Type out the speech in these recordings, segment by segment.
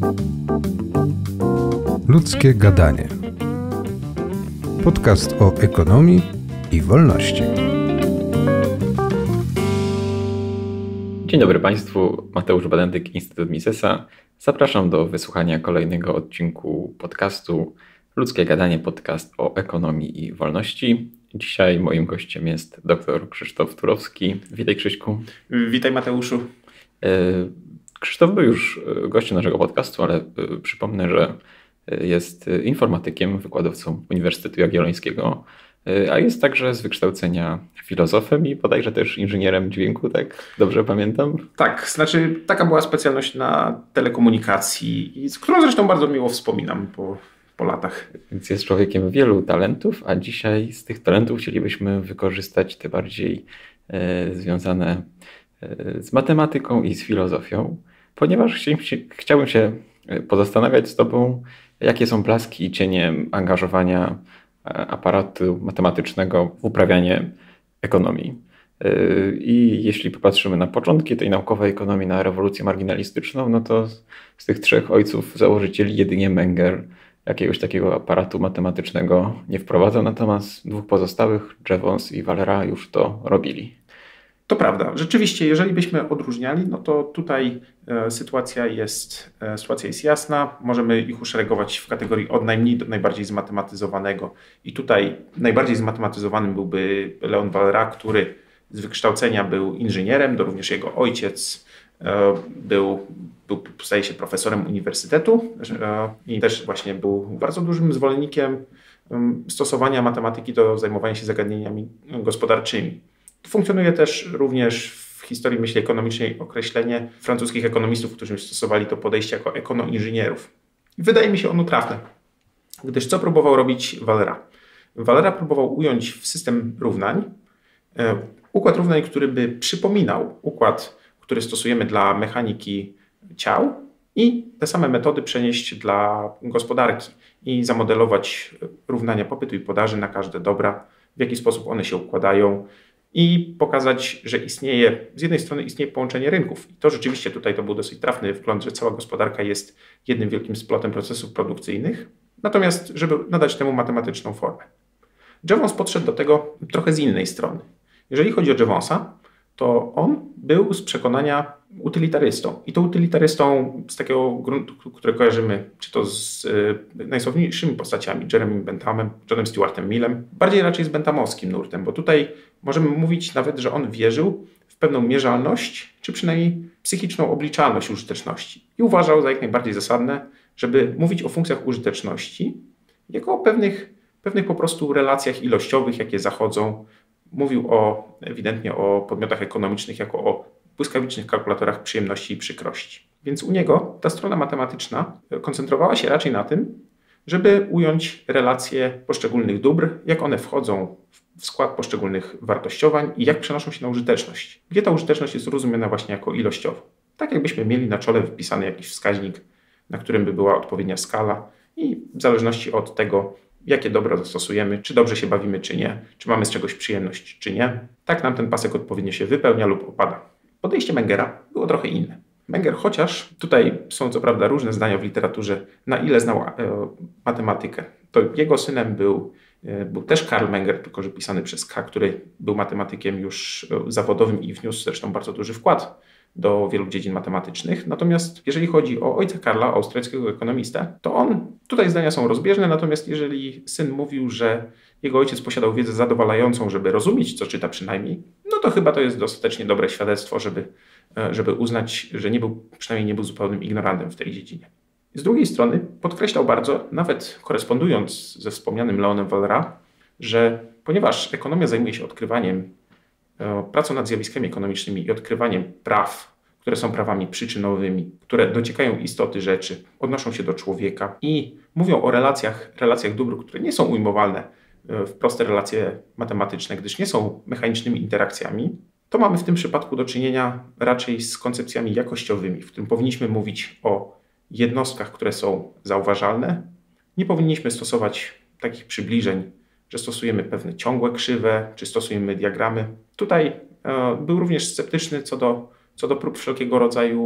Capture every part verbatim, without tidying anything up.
Ludzkie gadanie. Podcast o ekonomii i wolności. Dzień dobry Państwu, Mateusz Badentyk, Instytut Misesa. Zapraszam do wysłuchania kolejnego odcinku podcastu Ludzkie gadanie, podcast o ekonomii i wolności. Dzisiaj moim gościem jest dr Krzysztof Turowski. Witaj, Krzyśku. Witaj, Mateuszu. Krzysztof był już gościem naszego podcastu, ale przypomnę, że jest informatykiem, wykładowcą Uniwersytetu Jagiellońskiego, a jest także z wykształcenia filozofem i bodajże też inżynierem dźwięku, tak dobrze pamiętam? Tak, znaczy taka była specjalność na telekomunikacji, z którą zresztą bardzo miło wspominam po, po latach. Więc jest człowiekiem wielu talentów, a dzisiaj z tych talentów chcielibyśmy wykorzystać te bardziej e, związane e, z matematyką i z filozofią, ponieważ chciałbym się pozastanawiać z Tobą, jakie są blaski i cienie angażowania aparatu matematycznego w uprawianie ekonomii. I jeśli popatrzymy na początki tej naukowej ekonomii, na rewolucję marginalistyczną, no to z tych trzech ojców założycieli jedynie Menger jakiegoś takiego aparatu matematycznego nie wprowadzał, natomiast dwóch pozostałych, Jevons i Valera, już to robili. To prawda. Rzeczywiście, jeżeli byśmy odróżniali, no to tutaj e, sytuacja jest, e, sytuacja jest jasna. Możemy ich uszeregować w kategorii od najmniej do najbardziej zmatematyzowanego. I tutaj najbardziej zmatematyzowanym byłby Leon Valera, który z wykształcenia był inżynierem, to również jego ojciec e, był, był, staje się profesorem uniwersytetu e, i też właśnie był bardzo dużym zwolennikiem e, stosowania matematyki do zajmowania się zagadnieniami gospodarczymi. Funkcjonuje też również w historii myśli ekonomicznej określenie francuskich ekonomistów, którzy stosowali to podejście jako ekonoinżynierów. Wydaje mi się ono trafne, gdyż co próbował robić Valera? Valera próbował ująć w system równań e, układ równań, który by przypominał układ, który stosujemy dla mechaniki ciał i te same metody przenieść dla gospodarki i zamodelować równania popytu i podaży na każde dobra, w jaki sposób one się układają, i pokazać, że istnieje, z jednej strony istnieje połączenie rynków. I to rzeczywiście tutaj to był dosyć trafny wgląd, że cała gospodarka jest jednym wielkim splotem procesów produkcyjnych. Natomiast, żeby nadać temu matematyczną formę. Jevons podszedł do tego trochę z innej strony. Jeżeli chodzi o Jevonsa, to on był z przekonania utylitarystą. I to utylitarystą z takiego gruntu, który kojarzymy, czy to z y, najsławniejszymi postaciami, Jeremym Benthamem, Johnem Stuartem Millem, bardziej raczej z benthamowskim nurtem, bo tutaj możemy mówić nawet, że on wierzył w pewną mierzalność, czy przynajmniej psychiczną obliczalność użyteczności. I uważał za jak najbardziej zasadne, żeby mówić o funkcjach użyteczności jako o pewnych, pewnych po prostu relacjach ilościowych, jakie zachodzą. Mówił o, ewidentnie o podmiotach ekonomicznych jako o błyskawicznych kalkulatorach przyjemności i przykrości. Więc u niego ta strona matematyczna koncentrowała się raczej na tym, żeby ująć relacje poszczególnych dóbr, jak one wchodzą w skład poszczególnych wartościowań i jak przenoszą się na użyteczność. Gdzie ta użyteczność jest rozumiana właśnie jako ilościowa. Tak jakbyśmy mieli na czole wypisany jakiś wskaźnik, na którym by była odpowiednia skala i w zależności od tego, jakie dobro zastosujemy, czy dobrze się bawimy, czy nie, czy mamy z czegoś przyjemność, czy nie, tak nam ten pasek odpowiednio się wypełnia lub opada. Podejście Mengera było trochę inne. Menger, chociaż tutaj są co prawda różne zdania w literaturze, na ile znał e, matematykę, to jego synem był, e, był też Karl Menger, tylko że pisany przez K, który był matematykiem już e, zawodowym i wniósł zresztą bardzo duży wkład do wielu dziedzin matematycznych. Natomiast jeżeli chodzi o ojca Karla, austriackiego ekonomistę, to on, tutaj zdania są rozbieżne, natomiast jeżeli syn mówił, że jego ojciec posiadał wiedzę zadowalającą, żeby rozumieć, co czyta przynajmniej, no to chyba to jest dostatecznie dobre świadectwo, żeby, żeby uznać, że nie był, przynajmniej nie był zupełnym ignorantem w tej dziedzinie. Z drugiej strony podkreślał bardzo, nawet korespondując ze wspomnianym Leonem Valera, że ponieważ ekonomia zajmuje się odkrywaniem, pracą nad zjawiskami ekonomicznymi i odkrywaniem praw, które są prawami przyczynowymi, które dociekają istoty rzeczy, odnoszą się do człowieka i mówią o relacjach, relacjach dóbr, które nie są ujmowalne w proste relacje matematyczne, gdyż nie są mechanicznymi interakcjami, to mamy w tym przypadku do czynienia raczej z koncepcjami jakościowymi, w którym powinniśmy mówić o jednostkach, które są zauważalne. Nie powinniśmy stosować takich przybliżeń, że stosujemy pewne ciągłe krzywe, czy stosujemy diagramy. Tutaj e, był również sceptyczny co do, co do prób wszelkiego rodzaju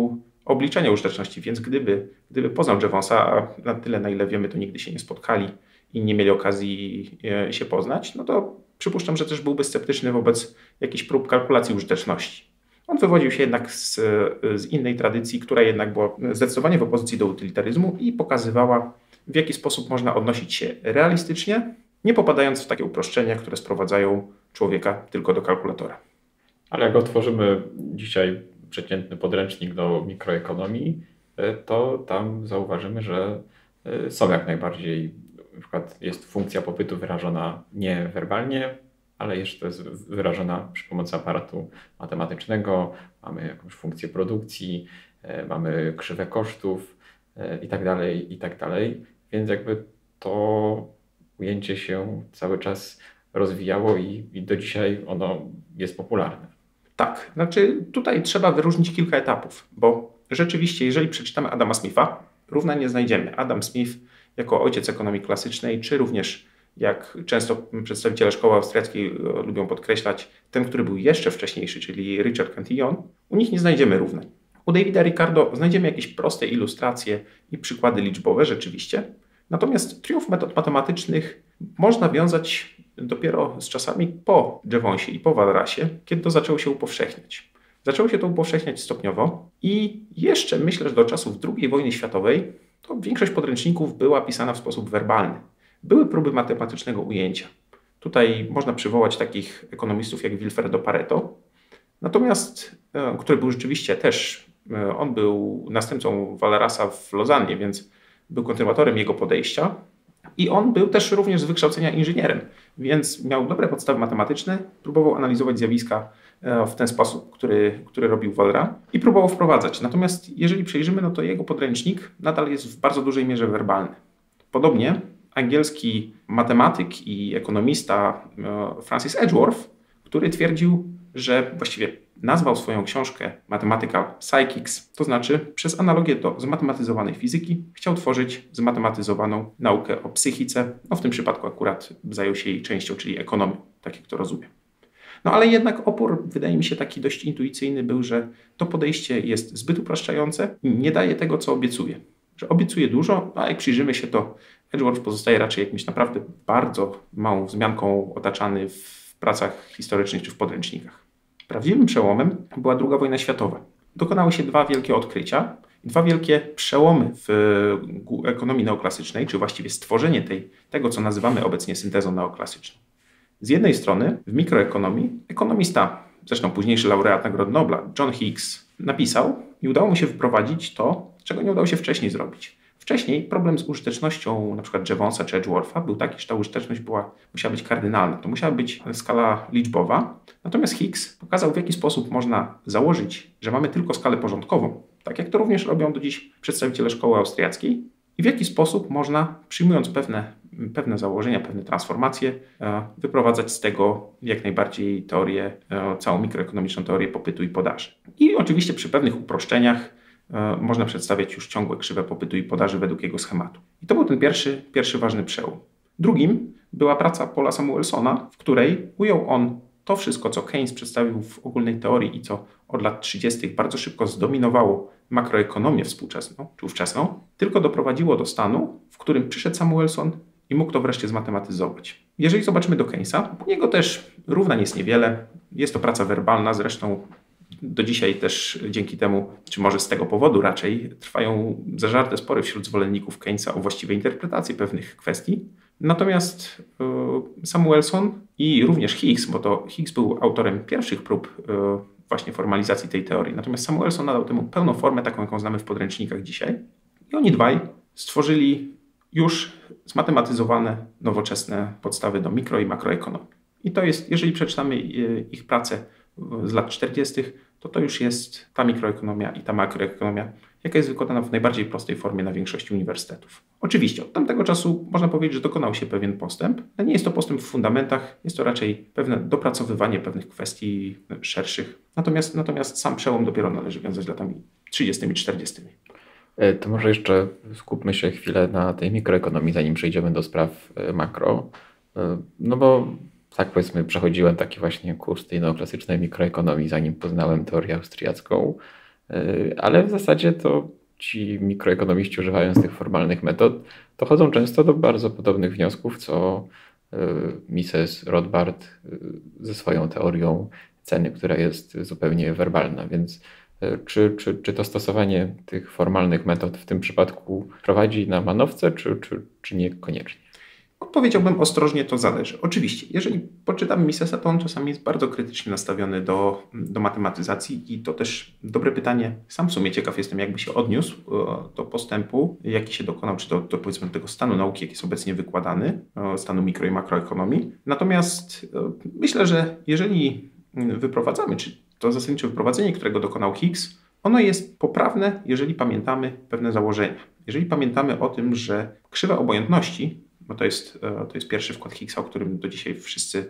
obliczenia użyteczności, więc gdyby, gdyby poznał Jevonsa, a na tyle na ile wiemy, to nigdy się nie spotkali i nie mieli okazji się poznać, no to przypuszczam, że też byłby sceptyczny wobec jakichś prób kalkulacji użyteczności. On wywodził się jednak z, z innej tradycji, która jednak była zdecydowanie w opozycji do utylitaryzmu i pokazywała, w jaki sposób można odnosić się realistycznie, nie popadając w takie uproszczenia, które sprowadzają człowieka tylko do kalkulatora. Ale jak otworzymy dzisiaj przeciętny podręcznik do mikroekonomii, to tam zauważymy, że są jak najbardziej, na przykład jest funkcja popytu wyrażona nie werbalnie, ale jeszcze jest wyrażona przy pomocy aparatu matematycznego. Mamy jakąś funkcję produkcji, mamy krzywę kosztów i tak dalej, i tak dalej. Więc jakby to ujęcie się cały czas rozwijało i, i do dzisiaj ono jest popularne. Tak, znaczy tutaj trzeba wyróżnić kilka etapów, bo rzeczywiście, jeżeli przeczytamy Adama Smitha, równań nie znajdziemy. Adam Smith jako ojciec ekonomii klasycznej, czy również, jak często przedstawiciele szkoły austriackiej lubią podkreślać, ten, który był jeszcze wcześniejszy, czyli Richard Cantillon, u nich nie znajdziemy równań. U Davida Ricardo znajdziemy jakieś proste ilustracje i przykłady liczbowe rzeczywiście, natomiast triumf metod matematycznych można wiązać dopiero z czasami po Jevonsie i po Walrasie, kiedy to zaczęło się upowszechniać. Zaczęło się to upowszechniać stopniowo i jeszcze myślę, że do czasów drugiej wojny światowej to większość podręczników była pisana w sposób werbalny. Były próby matematycznego ujęcia. Tutaj można przywołać takich ekonomistów jak Vilfredo Pareto, natomiast, który był rzeczywiście też, on był następcą Walrasa w Lozannie, więc był kontynuatorem jego podejścia i on był też również z wykształcenia inżynierem, więc miał dobre podstawy matematyczne, próbował analizować zjawiska w ten sposób, który, który robił Walra i próbował wprowadzać. Natomiast jeżeli przejrzymy, no to jego podręcznik nadal jest w bardzo dużej mierze werbalny. Podobnie angielski matematyk i ekonomista Francis Edgeworth, który twierdził, że właściwie nazwał swoją książkę Mathematical Psychics, to znaczy przez analogię do zmatematyzowanej fizyki chciał tworzyć zmatematyzowaną naukę o psychice. No w tym przypadku akurat zajął się jej częścią, czyli ekonomią, tak jak to rozumiem. No ale jednak opór, wydaje mi się, taki dość intuicyjny był, że to podejście jest zbyt upraszczające i nie daje tego, co obiecuje. Że obiecuje dużo, a jak przyjrzymy się, to Edgeworth pozostaje raczej jakimś naprawdę bardzo małą wzmianką otaczany w pracach historycznych czy w podręcznikach. Prawdziwym przełomem była druga wojna światowa. Dokonały się dwa wielkie odkrycia, dwa wielkie przełomy w ekonomii neoklasycznej, czy właściwie stworzenie tej, tego, co nazywamy obecnie syntezą neoklasyczną. Z jednej strony w mikroekonomii ekonomista, zresztą późniejszy laureat Nagrody Nobla, John Hicks, napisał i udało mu się wprowadzić to, czego nie udało się wcześniej zrobić. Wcześniej problem z użytecznością np. Jevonsa czy Edgewortha był taki, że ta użyteczność była, musiała być kardynalna. To musiała być skala liczbowa. Natomiast Hicks pokazał, w jaki sposób można założyć, że mamy tylko skalę porządkową, tak jak to również robią do dziś przedstawiciele szkoły austriackiej, i w jaki sposób można, przyjmując pewne, pewne założenia, pewne transformacje, wyprowadzać z tego jak najbardziej teorię, całą mikroekonomiczną teorię popytu i podaży. I oczywiście przy pewnych uproszczeniach można przedstawiać już ciągłe krzywe popytu i podaży według jego schematu. I to był ten pierwszy, pierwszy ważny przełom. Drugim była praca Paula Samuelsona, w której ujął on to wszystko, co Keynes przedstawił w ogólnej teorii i co od lat trzydziestych bardzo szybko zdominowało makroekonomię współczesną, czy ówczesną, tylko doprowadziło do stanu, w którym przyszedł Samuelson i mógł to wreszcie zmatematyzować. Jeżeli zobaczymy do Keynesa, u niego też równań jest niewiele. Jest to praca werbalna, zresztą do dzisiaj też dzięki temu, czy może z tego powodu raczej, trwają zażarte spory wśród zwolenników Keynesa o właściwej interpretacji pewnych kwestii. Natomiast Samuelson i również Hicks, bo to Hicks był autorem pierwszych prób właśnie formalizacji tej teorii, natomiast Samuelson nadał temu pełną formę, taką jaką znamy w podręcznikach dzisiaj. I oni dwaj stworzyli już zmatematyzowane, nowoczesne podstawy do mikro- i makroekonomii. I to jest, jeżeli przeczytamy ich pracę z lat czterdziestych, to to już jest ta mikroekonomia i ta makroekonomia, jaka jest wykonana w najbardziej prostej formie na większości uniwersytetów. Oczywiście od tamtego czasu można powiedzieć, że dokonał się pewien postęp, ale nie jest to postęp w fundamentach, jest to raczej pewne dopracowywanie pewnych kwestii szerszych. Natomiast, natomiast sam przełom dopiero należy wiązać z latami trzydziestymi i czterdziestymi. To może jeszcze skupmy się chwilę na tej mikroekonomii, zanim przejdziemy do spraw makro. No bo tak powiedzmy, przechodziłem taki właśnie kurs tej neoklasycznej mikroekonomii, zanim poznałem teorię austriacką. ale w zasadzie to ci mikroekonomiści, używając tych formalnych metod, dochodzą często do bardzo podobnych wniosków, co Mises, Rothbard ze swoją teorią ceny, która jest zupełnie werbalna. Więc czy, czy, czy to stosowanie tych formalnych metod w tym przypadku prowadzi na manowce, czy, czy, czy niekoniecznie? Powiedziałbym ostrożnie, to zależy. Oczywiście, jeżeli poczytam Misesa, to on czasami jest bardzo krytycznie nastawiony do, do matematyzacji i to też dobre pytanie. Sam w sumie ciekaw jestem, jakby się odniósł do postępu, jaki się dokonał, czy do, do powiedzmy tego stanu nauki, jaki jest obecnie wykładany, stanu mikro i makroekonomii. Natomiast myślę, że jeżeli wyprowadzamy, czy to zasadnicze wyprowadzenie, którego dokonał Higgs, ono jest poprawne, jeżeli pamiętamy pewne założenia. Jeżeli pamiętamy o tym, że krzywa obojętności, bo to jest, to jest pierwszy wkład Higgsa, o którym do dzisiaj wszyscy,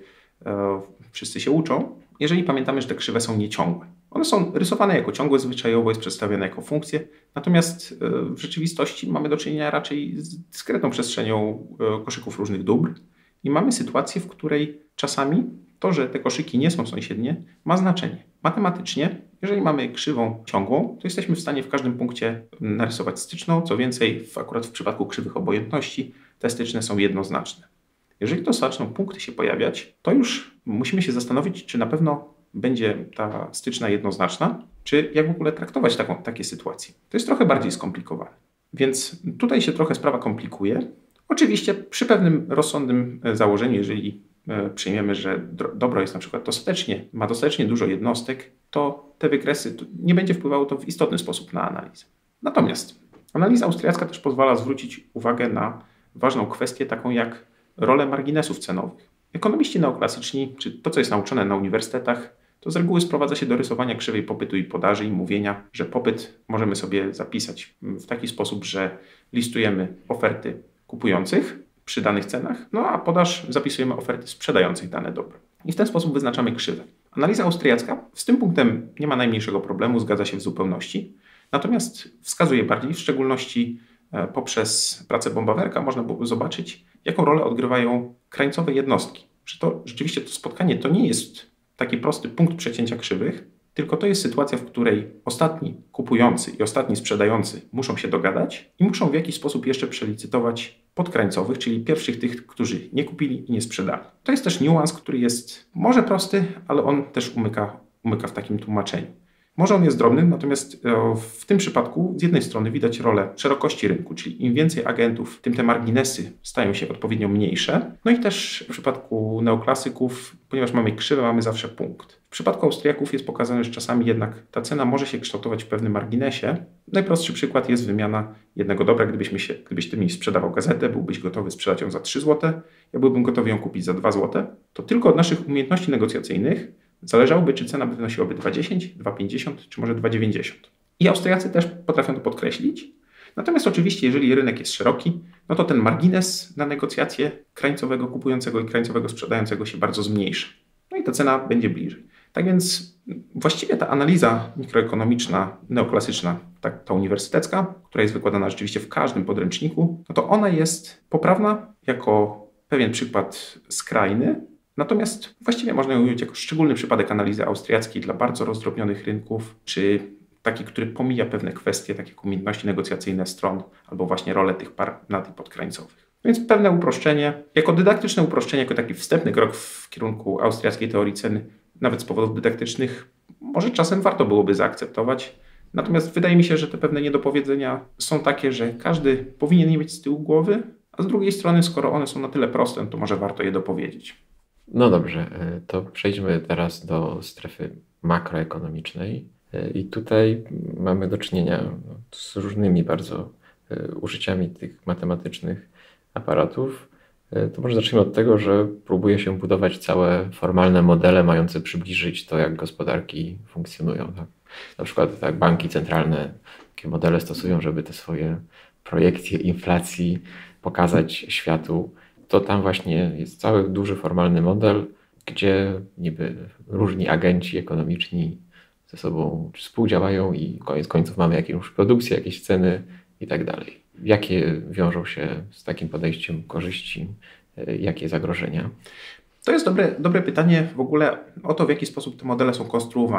wszyscy się uczą. Jeżeli pamiętamy, że te krzywe są nieciągłe. One są rysowane jako ciągłe zwyczajowo, jest przedstawione jako funkcje, natomiast w rzeczywistości mamy do czynienia raczej z dyskretną przestrzenią koszyków różnych dóbr i mamy sytuację, w której czasami to, że te koszyki nie są sąsiednie, ma znaczenie. Matematycznie, jeżeli mamy krzywą ciągłą, to jesteśmy w stanie w każdym punkcie narysować styczną. Co więcej, w, akurat w przypadku krzywych obojętności, te styczne są jednoznaczne. Jeżeli to zaczną punkty się pojawiać, to już musimy się zastanowić, czy na pewno będzie ta styczna jednoznaczna, czy jak w ogóle traktować taką, takie sytuacje. To jest trochę bardziej skomplikowane. Więc tutaj się trochę sprawa komplikuje. Oczywiście przy pewnym rozsądnym założeniu, jeżeli przyjmiemy, że dobro jest na przykład dostatecznie, ma dostatecznie dużo jednostek, to te wykresy to nie będzie wpływało to w istotny sposób na analizę. Natomiast analiza austriacka też pozwala zwrócić uwagę na ważną kwestię, taką jak rolę marginesów cenowych. Ekonomiści neoklasyczni, czy to, co jest nauczone na uniwersytetach, to z reguły sprowadza się do rysowania krzywej popytu i podaży i mówienia, że popyt możemy sobie zapisać w taki sposób, że listujemy oferty kupujących przy danych cenach, no a podaż zapisujemy oferty sprzedających dane dobro. I w ten sposób wyznaczamy krzywę. Analiza austriacka z tym punktem nie ma najmniejszego problemu, zgadza się w zupełności, natomiast wskazuje bardziej, w szczególności poprzez pracę Bombawerka można było zobaczyć, jaką rolę odgrywają krańcowe jednostki. Że to rzeczywiście to spotkanie to nie jest taki prosty punkt przecięcia krzywych, tylko to jest sytuacja, w której ostatni kupujący i ostatni sprzedający muszą się dogadać i muszą w jakiś sposób jeszcze przelicytować podkrańcowych, czyli pierwszych tych, którzy nie kupili i nie sprzedali. To jest też niuans, który jest może prosty, ale on też umyka, umyka w takim tłumaczeniu. Może on jest drobny, natomiast w tym przypadku z jednej strony widać rolę szerokości rynku, czyli im więcej agentów, tym te marginesy stają się odpowiednio mniejsze. No i też w przypadku neoklasyków, ponieważ mamy krzywę, mamy zawsze punkt. W przypadku Austriaków jest pokazane, że czasami jednak ta cena może się kształtować w pewnym marginesie. Najprostszy przykład jest wymiana jednego dobra. Gdybyśmy się, gdybyś ty mi sprzedawał gazetę, byłbyś gotowy sprzedać ją za trzy złote, ja byłbym gotowy ją kupić za dwa złote, to tylko od naszych umiejętności negocjacyjnych zależałoby, czy cena by wynosiłaby dwa dziesięć, dwa pięćdziesiąt, czy może dwa dziewięćdziesiąt. I Austriacy też potrafią to podkreślić. Natomiast oczywiście, jeżeli rynek jest szeroki, no to ten margines na negocjacje krańcowego kupującego i krańcowego sprzedającego się bardzo zmniejszy. No i ta cena będzie bliżej. Tak więc właściwie ta analiza mikroekonomiczna, neoklasyczna, ta, ta uniwersytecka, która jest wykładana rzeczywiście w każdym podręczniku, no to ona jest poprawna jako pewien przykład skrajny. Natomiast właściwie można ją ująć jako szczególny przypadek analizy austriackiej dla bardzo rozdrobnionych rynków, czy taki, który pomija pewne kwestie, takie jak umiejętności negocjacyjne stron, albo właśnie rolę tych par nad i podkrańcowych. Więc pewne uproszczenie, jako dydaktyczne uproszczenie, jako taki wstępny krok w kierunku austriackiej teorii ceny, nawet z powodów dydaktycznych, może czasem warto byłoby zaakceptować. Natomiast wydaje mi się, że te pewne niedopowiedzenia są takie, że każdy powinien je mieć z tyłu głowy, a z drugiej strony, skoro one są na tyle proste, to może warto je dopowiedzieć. No dobrze, to przejdźmy teraz do strefy makroekonomicznej i tutaj mamy do czynienia z różnymi bardzo użyciami tych matematycznych aparatów. To może zacznijmy od tego, że próbuje się budować całe formalne modele mające przybliżyć to, jak gospodarki funkcjonują. Tak? Na przykład tak, banki centralne takie modele stosują, żeby te swoje projekcje inflacji pokazać światu. To tam właśnie jest cały duży formalny model, gdzie niby różni agenci ekonomiczni ze sobą współdziałają i koniec końców mamy jakąś produkcję, jakieś ceny i tak dalej. Jakie wiążą się z takim podejściem korzyści, jakie zagrożenia? To jest dobre, dobre pytanie w ogóle o to, w jaki sposób te modele są konstruowane.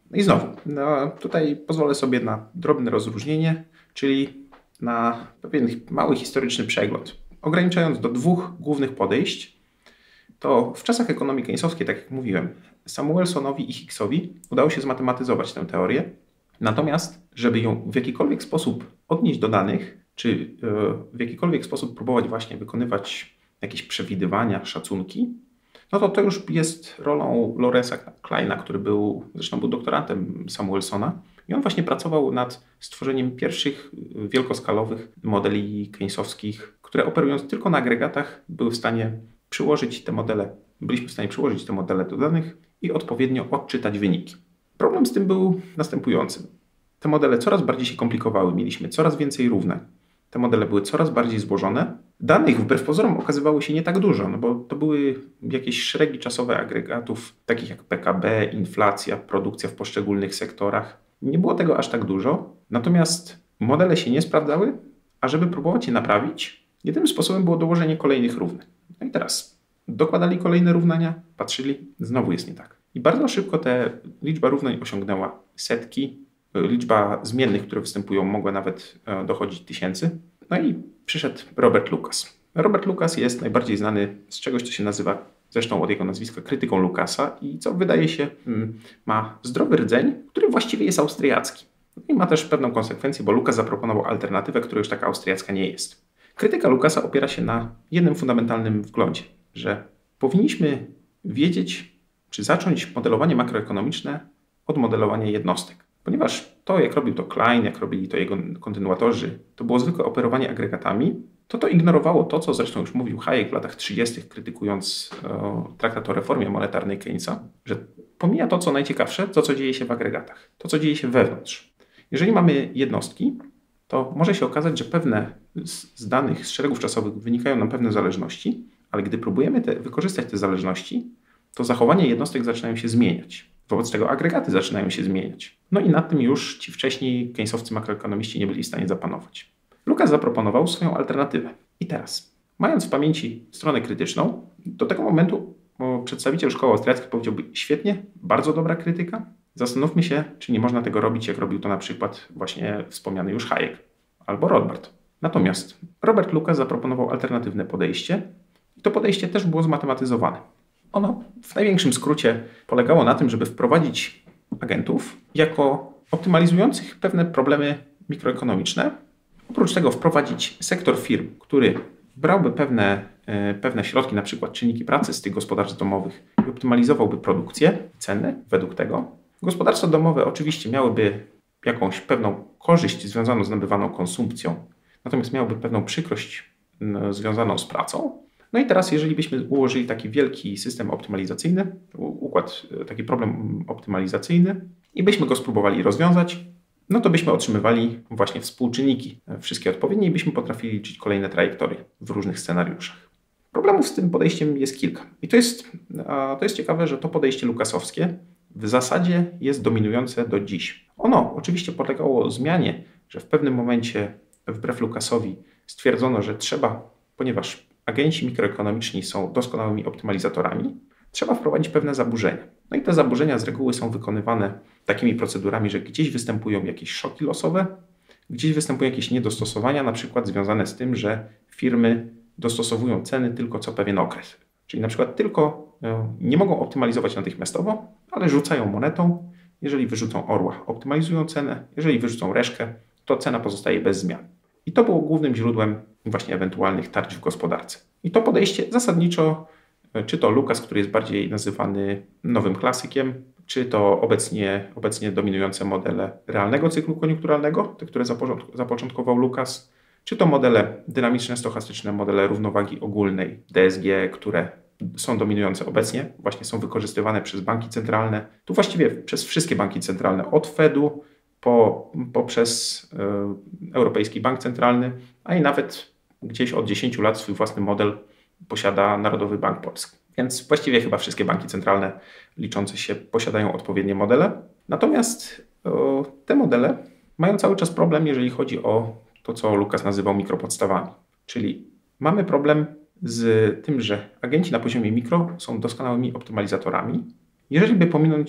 No i znowu, no tutaj pozwolę sobie na drobne rozróżnienie, czyli na pewien mały historyczny przegląd. Ograniczając do dwóch głównych podejść, to w czasach ekonomii keynesowskiej, tak jak mówiłem, Samuelsonowi i Hicksowi udało się zmatematyzować tę teorię. Natomiast, żeby ją w jakikolwiek sposób odnieść do danych, czy w jakikolwiek sposób próbować właśnie wykonywać jakieś przewidywania, szacunki, no to to już jest rolą Lawrence'a Kleina, który był, zresztą był doktorantem Samuelsona i on właśnie pracował nad stworzeniem pierwszych wielkoskalowych modeli keynesowskich, które operując tylko na agregatach były w stanie przyłożyć te modele, byliśmy w stanie przyłożyć te modele do danych i odpowiednio odczytać wyniki. Problem z tym był następujący. Te modele coraz bardziej się komplikowały, mieliśmy coraz więcej równań. Te modele były coraz bardziej złożone. Danych wbrew pozorom okazywało się nie tak dużo, no bo to były jakieś szeregi czasowe agregatów, takich jak P K B, inflacja, produkcja w poszczególnych sektorach. Nie było tego aż tak dużo, natomiast modele się nie sprawdzały, a żeby próbować je naprawić, jedynym sposobem było dołożenie kolejnych równań. No i teraz dokładali kolejne równania, patrzyli, znowu jest nie tak. I bardzo szybko ta liczba równań osiągnęła setki, liczba zmiennych, które występują, mogła nawet dochodzić tysięcy. No i przyszedł Robert Lucas. Robert Lucas jest najbardziej znany z czegoś, co się nazywa, zresztą od jego nazwiska, krytyką Lucasa i co wydaje się ma zdrowy rdzeń, który właściwie jest austriacki. No i ma też pewną konsekwencję, bo Lucas zaproponował alternatywę, która już taka austriacka nie jest. Krytyka Lucasa opiera się na jednym fundamentalnym wglądzie, że powinniśmy wiedzieć, czy zacząć modelowanie makroekonomiczne od modelowania jednostek. Ponieważ to, jak robił to Klein, jak robili to jego kontynuatorzy, to było zwykłe operowanie agregatami, to to ignorowało to, co zresztą już mówił Hayek w latach trzydziestych, krytykując e, traktat o reformie monetarnej Keynesa, że pomija to, co najciekawsze, to, co dzieje się w agregatach, to, co dzieje się wewnątrz. Jeżeli mamy jednostki, to może się okazać, że pewne z danych, z szeregów czasowych wynikają nam pewne zależności, ale gdy próbujemy te, wykorzystać te zależności, to zachowania jednostek zaczynają się zmieniać. Wobec tego agregaty zaczynają się zmieniać. No i nad tym już ci wcześniej keynesowcy makroekonomiści nie byli w stanie zapanować. Lucas zaproponował swoją alternatywę. I teraz, mając w pamięci stronę krytyczną, do tego momentu przedstawiciel szkoły austriackiej powiedziałby świetnie, bardzo dobra krytyka. Zastanówmy się, czy nie można tego robić, jak robił to na przykład właśnie wspomniany już Hayek albo Rothbard. Natomiast Robert Lucas zaproponował alternatywne podejście i to podejście też było zmatematyzowane. Ono w największym skrócie polegało na tym, żeby wprowadzić agentów jako optymalizujących pewne problemy mikroekonomiczne. Oprócz tego wprowadzić sektor firm, który brałby pewne, pewne środki, na przykład czynniki pracy z tych gospodarstw domowych i optymalizowałby produkcję, ceny według tego. Gospodarstwa domowe oczywiście miałyby jakąś pewną korzyść związaną z nabywaną konsumpcją, natomiast miałyby pewną przykrość związaną z pracą. No i teraz, jeżeli byśmy ułożyli taki wielki system optymalizacyjny, układ, taki problem optymalizacyjny i byśmy go spróbowali rozwiązać, no to byśmy otrzymywali właśnie współczynniki wszystkie odpowiednie i byśmy potrafili liczyć kolejne trajektorie w różnych scenariuszach. Problemów z tym podejściem jest kilka. I to jest, to jest ciekawe, że to podejście lukasowskie w zasadzie jest dominujące do dziś. Ono oczywiście polegało zmianie, że w pewnym momencie wbrew Lucasowi stwierdzono, że trzeba, ponieważ agenci mikroekonomiczni są doskonałymi optymalizatorami, trzeba wprowadzić pewne zaburzenia. No i te zaburzenia z reguły są wykonywane takimi procedurami, że gdzieś występują jakieś szoki losowe, gdzieś występują jakieś niedostosowania, na przykład związane z tym, że firmy dostosowują ceny tylko co pewien okres. Czyli na przykład tylko nie mogą optymalizować natychmiastowo, ale rzucają monetą. Jeżeli wyrzucą orła, optymalizują cenę. Jeżeli wyrzucą reszkę, to cena pozostaje bez zmian. I to było głównym źródłem właśnie ewentualnych tarć w gospodarce. I to podejście zasadniczo, czy to Lucas, który jest bardziej nazywany nowym klasykiem, czy to obecnie, obecnie dominujące modele realnego cyklu koniunkturalnego, te, które zapoczątkował Lucas, czy to modele dynamiczne, stochastyczne, modele równowagi ogólnej, D S G, które są dominujące obecnie, właśnie są wykorzystywane przez banki centralne, tu właściwie przez wszystkie banki centralne, od Fedu po, poprzez y, Europejski Bank Centralny, a i nawet gdzieś od dziesięciu lat swój własny model posiada Narodowy Bank Polski. Więc właściwie chyba wszystkie banki centralne liczące się posiadają odpowiednie modele. Natomiast y, te modele mają cały czas problem, jeżeli chodzi o to, co Lucas nazywał mikropodstawami. Czyli mamy problem z tym, że agenci na poziomie mikro są doskonałymi optymalizatorami. Jeżeli by pominąć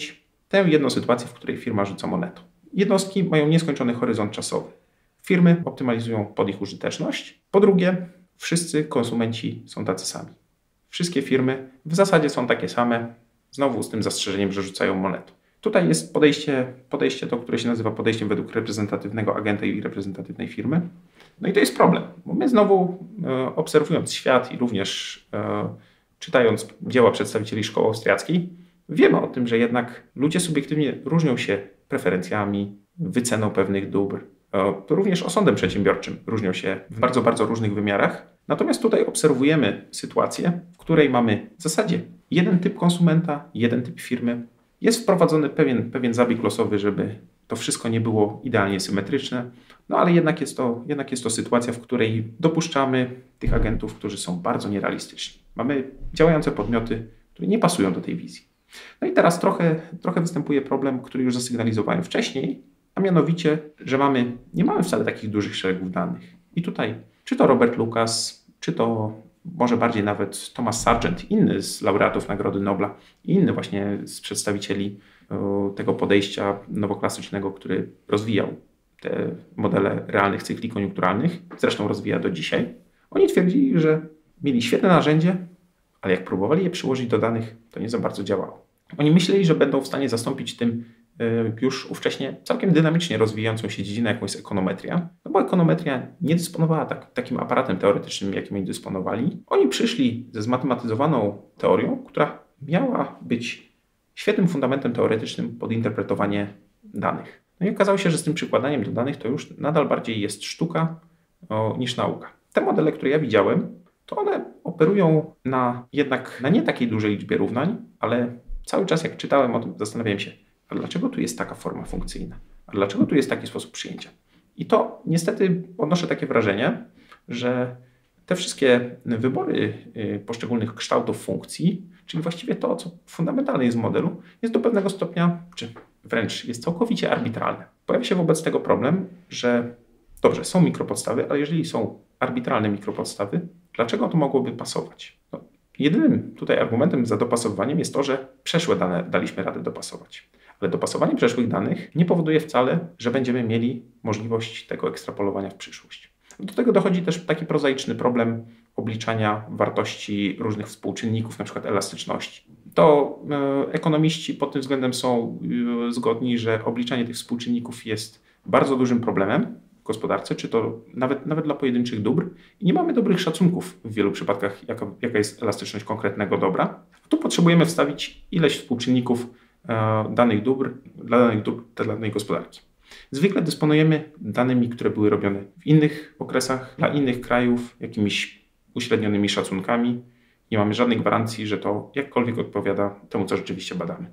tę jedną sytuację, w której firma rzuca monetą. Jednostki mają nieskończony horyzont czasowy. Firmy optymalizują pod ich użyteczność. Po drugie, wszyscy konsumenci są tacy sami. Wszystkie firmy w zasadzie są takie same, znowu z tym zastrzeżeniem, że rzucają monetą. Tutaj jest podejście, podejście to, które się nazywa podejściem według reprezentatywnego agenta i reprezentatywnej firmy. No i to jest problem, bo my znowu e, obserwując świat i również e, czytając dzieła przedstawicieli szkoły austriackiej, wiemy o tym, że jednak ludzie subiektywnie różnią się preferencjami, wyceną pewnych dóbr, e, również osądem przedsiębiorczym różnią się w bardzo, bardzo różnych wymiarach. Natomiast tutaj obserwujemy sytuację, w której mamy w zasadzie jeden typ konsumenta, jeden typ firmy. Jest wprowadzony pewien, pewien zabieg losowy, żeby to wszystko nie było idealnie symetryczne, no ale jednak jest to, jednak jest to sytuacja, w której dopuszczamy tych agentów, którzy są bardzo nierealistyczni. Mamy działające podmioty, które nie pasują do tej wizji. No i teraz trochę, trochę występuje problem, który już zasygnalizowałem wcześniej, a mianowicie, że mamy, nie mamy wcale takich dużych szeregów danych. I tutaj, czy to Robert Lucas, czy to może bardziej nawet Thomas Sargent, inny z laureatów Nagrody Nobla i inny właśnie z przedstawicieli tego podejścia nowoklasycznego, który rozwijał te modele realnych cykli koniunkturalnych, zresztą rozwija do dzisiaj. Oni twierdzili, że mieli świetne narzędzie, ale jak próbowali je przyłożyć do danych, to nie za bardzo działało. Oni myśleli, że będą w stanie zastąpić tym już ówcześnie całkiem dynamicznie rozwijającą się dziedzinę, jaką jest ekonometria, no bo ekonometria nie dysponowała tak, takim aparatem teoretycznym, jakim oni dysponowali. Oni przyszli ze zmatematyzowaną teorią, która miała być świetnym fundamentem teoretycznym pod interpretowanie danych. No i okazało się, że z tym przykładaniem do danych to już nadal bardziej jest sztuka o, niż nauka. Te modele, które ja widziałem, to one operują na jednak na nie takiej dużej liczbie równań, ale cały czas jak czytałem o tym, zastanawiałem się, a dlaczego tu jest taka forma funkcyjna? A dlaczego tu jest taki sposób przyjęcia? I to niestety odnoszę takie wrażenie, że te wszystkie wybory poszczególnych kształtów funkcji, czyli właściwie to, co fundamentalne jest w modelu, jest do pewnego stopnia, czy wręcz jest całkowicie arbitralne. Pojawia się wobec tego problem, że dobrze, są mikropodstawy, ale jeżeli są arbitralne mikropodstawy, dlaczego to mogłoby pasować? No, jedynym tutaj argumentem za dopasowaniem jest to, że przeszłe dane daliśmy radę dopasować. Ale dopasowanie przeszłych danych nie powoduje wcale, że będziemy mieli możliwość tego ekstrapolowania w przyszłość. Do tego dochodzi też taki prozaiczny problem obliczania wartości różnych współczynników, na przykład elastyczności. To e, ekonomiści pod tym względem są e, zgodni, że obliczanie tych współczynników jest bardzo dużym problemem w gospodarce, czy to nawet, nawet dla pojedynczych dóbr. I nie mamy dobrych szacunków w wielu przypadkach, jaka, jaka jest elastyczność konkretnego dobra. Tu potrzebujemy wstawić ileś współczynników e, danych dóbr dla danych dóbr dla danej gospodarki. Zwykle dysponujemy danymi, które były robione w innych okresach, dla innych krajów, jakimiś uśrednionymi szacunkami. Nie mamy żadnej gwarancji, że to jakkolwiek odpowiada temu, co rzeczywiście badamy.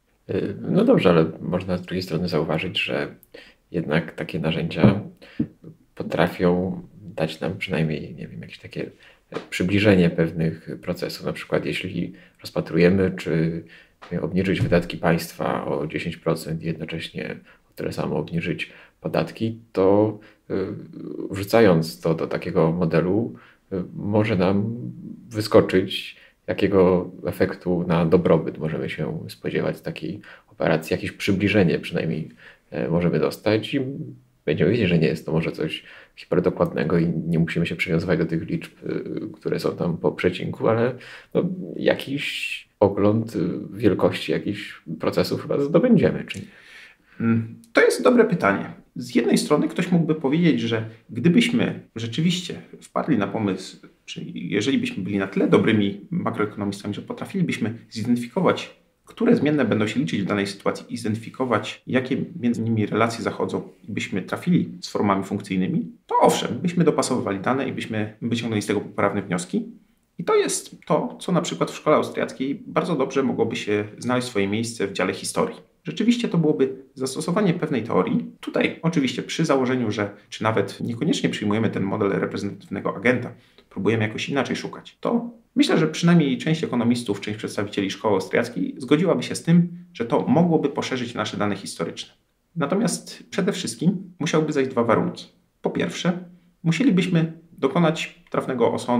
No dobrze, ale można z drugiej strony zauważyć, że jednak takie narzędzia potrafią dać nam przynajmniej, nie wiem, jakieś takie przybliżenie pewnych procesów. Na przykład jeśli rozpatrujemy, czy obniżyć wydatki państwa o dziesięć procent i jednocześnie o tyle samo obniżyć podatki, to wrzucając to do takiego modelu może nam wyskoczyć, jakiego efektu na dobrobyt możemy się spodziewać z takiej operacji. Jakieś przybliżenie przynajmniej możemy dostać i będziemy wiedzieć, że nie jest to może coś hiperdokładnego i nie musimy się przywiązywać do tych liczb, które są tam po przecinku, ale no, jakiś ogląd wielkości jakichś procesów chyba zdobędziemy, czy nie? To jest dobre pytanie. Z jednej strony ktoś mógłby powiedzieć, że gdybyśmy rzeczywiście wpadli na pomysł, czyli jeżeli byśmy byli na tyle dobrymi makroekonomistami, że potrafilibyśmy zidentyfikować, które zmienne będą się liczyć w danej sytuacji i zidentyfikować, jakie między nimi relacje zachodzą i byśmy trafili z formami funkcyjnymi, to owszem, byśmy dopasowywali dane i byśmy wyciągnęli z tego poprawne wnioski. I to jest to, co na przykład w szkole austriackiej bardzo dobrze mogłoby się znaleźć swoje miejsce w dziale historii. Rzeczywiście to byłoby zastosowanie pewnej teorii. Tutaj oczywiście przy założeniu, że czy nawet niekoniecznie przyjmujemy ten model reprezentatywnego agenta, próbujemy jakoś inaczej szukać, to myślę, że przynajmniej część ekonomistów, część przedstawicieli szkoły austriackiej zgodziłaby się z tym, że to mogłoby poszerzyć nasze dane historyczne. Natomiast przede wszystkim musiałyby zajść dwa warunki. Po pierwsze, musielibyśmy dokonać trafnego osądu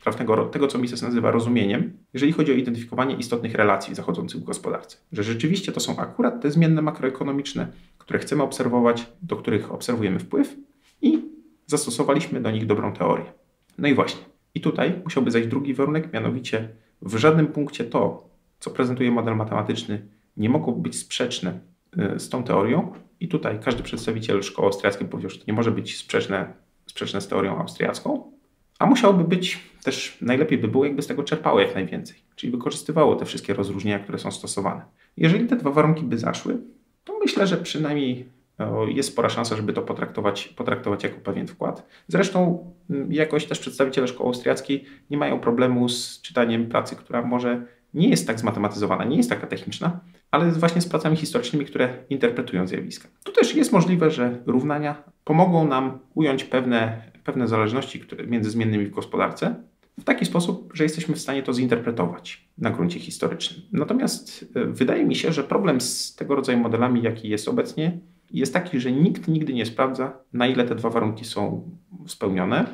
trafnego, tego, co Mises nazywa rozumieniem, jeżeli chodzi o identyfikowanie istotnych relacji zachodzących w gospodarce. Że rzeczywiście to są akurat te zmienne makroekonomiczne, które chcemy obserwować, do których obserwujemy wpływ i zastosowaliśmy do nich dobrą teorię. No i właśnie. I tutaj musiałby zajść drugi warunek, mianowicie w żadnym punkcie to, co prezentuje model matematyczny, nie mogło być sprzeczne z tą teorią. I tutaj każdy przedstawiciel szkoły austriackiej powiedział, że to nie może być sprzeczne, sprzeczne z teorią austriacką, a musiałoby być też, najlepiej by było, jakby z tego czerpało jak najwięcej, czyli wykorzystywało te wszystkie rozróżnienia, które są stosowane. Jeżeli te dwa warunki by zaszły, to myślę, że przynajmniej jest spora szansa, żeby to potraktować, potraktować jako pewien wkład. Zresztą jakoś też przedstawiciele szkoły austriackiej nie mają problemu z czytaniem pracy, która może nie jest tak zmatematyzowana, nie jest taka techniczna, ale właśnie z pracami historycznymi, które interpretują zjawiska. Tu też jest możliwe, że równania pomogą nam ująć pewne, pewne zależności które, między zmiennymi w gospodarce w taki sposób, że jesteśmy w stanie to zinterpretować na gruncie historycznym. Natomiast wydaje mi się, że problem z tego rodzaju modelami, jaki jest obecnie, jest taki, że nikt nigdy nie sprawdza, na ile te dwa warunki są spełnione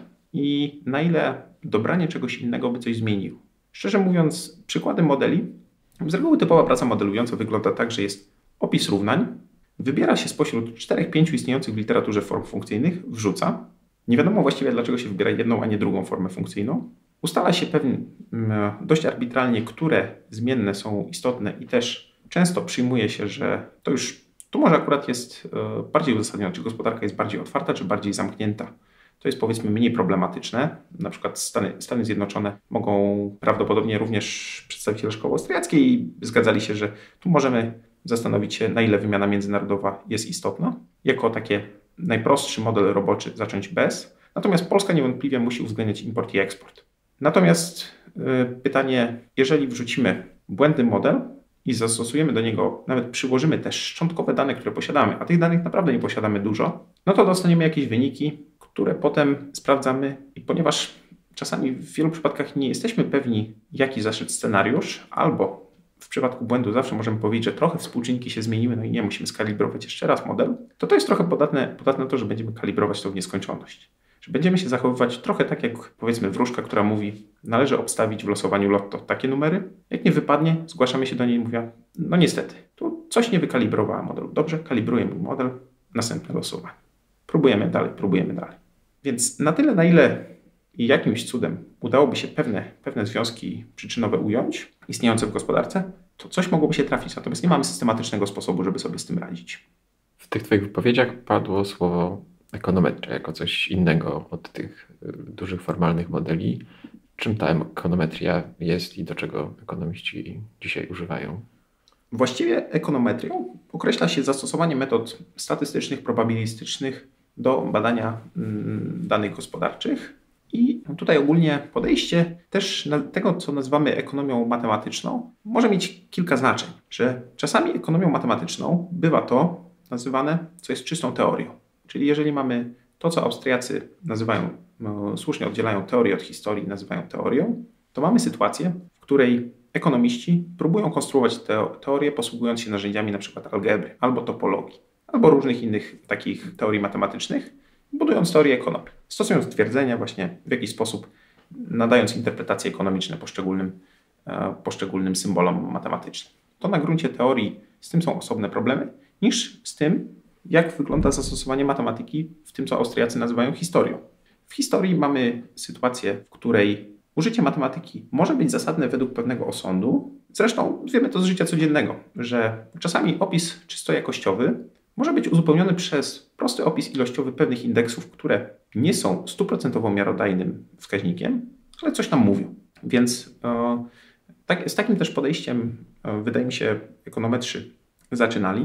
i na ile dobranie czegoś innego by coś zmieniło. Szczerze mówiąc, przykładem modeli, z reguły typowa praca modelująca wygląda tak, że jest opis równań, wybiera się spośród czterech, pięciu istniejących w literaturze form funkcyjnych, wrzuca. Nie wiadomo właściwie, dlaczego się wybiera jedną, a nie drugą formę funkcyjną. Ustala się pewnie dość arbitralnie, które zmienne są istotne i też często przyjmuje się, że to już tu może akurat jest bardziej uzasadnione, czy gospodarka jest bardziej otwarta, czy bardziej zamknięta. To jest powiedzmy mniej problematyczne. Na przykład Stany, Stany Zjednoczone mogą prawdopodobnie również przedstawiciele szkoły austriackiej zgadzali się, że tu możemy zastanowić się, na ile wymiana międzynarodowa jest istotna. Jako taki najprostszy model roboczy zacząć bez. Natomiast Polska niewątpliwie musi uwzględniać import i eksport. Natomiast yy, pytanie, jeżeli wrzucimy błędny model i zastosujemy do niego, nawet przyłożymy te szczątkowe dane, które posiadamy, a tych danych naprawdę nie posiadamy dużo, no to dostaniemy jakieś wyniki, które potem sprawdzamy i ponieważ czasami w wielu przypadkach nie jesteśmy pewni, jaki zaszedł scenariusz, albo w przypadku błędu zawsze możemy powiedzieć, że trochę współczynniki się zmieniły, no i nie, musimy skalibrować jeszcze raz model, to to jest trochę podatne, podatne na to, że będziemy kalibrować to w nieskończoność. Że będziemy się zachowywać trochę tak jak powiedzmy wróżka, która mówi, należy obstawić w losowaniu lotto takie numery. Jak nie wypadnie, zgłaszamy się do niej i mówię, no niestety, tu coś nie wykalibrowała modelu. Dobrze, kalibruję mój model, następne losowanie. Próbujemy dalej, próbujemy dalej. Więc na tyle, na ile jakimś cudem udałoby się pewne, pewne związki przyczynowe ująć, istniejące w gospodarce, to coś mogłoby się trafić. Natomiast nie mamy systematycznego sposobu, żeby sobie z tym radzić. W tych Twoich wypowiedziach padło słowo ekonometria jako coś innego od tych dużych formalnych modeli. Czym ta ekonometria jest i do czego ekonomiści dzisiaj używają? Właściwie ekonometrią określa się zastosowanie metod statystycznych, probabilistycznych do badania danych gospodarczych. I tutaj ogólnie podejście też tego, co nazywamy ekonomią matematyczną, może mieć kilka znaczeń. Że czasami ekonomią matematyczną bywa to nazywane, co jest czystą teorią. Czyli jeżeli mamy to, co Austriacy nazywają, no, słusznie oddzielają teorię od historii, nazywają teorią, to mamy sytuację, w której ekonomiści próbują konstruować te teorię posługując się narzędziami np. algebry albo topologii, albo różnych innych takich teorii matematycznych, budując teorię ekonomii. Stosując twierdzenia właśnie w jakiś sposób, nadając interpretacje ekonomiczne poszczególnym, poszczególnym symbolom matematycznym. To na gruncie teorii z tym są osobne problemy, niż z tym, jak wygląda zastosowanie matematyki w tym, co Austriacy nazywają historią. W historii mamy sytuację, w której użycie matematyki może być zasadne według pewnego osądu. Zresztą wiemy to z życia codziennego, że czasami opis czysto jakościowy może być uzupełniony przez prosty opis ilościowy pewnych indeksów, które nie są stuprocentowo miarodajnym wskaźnikiem, ale coś nam mówią. Więc e, tak, z takim też podejściem, e, wydaje mi się, ekonometrzy zaczynali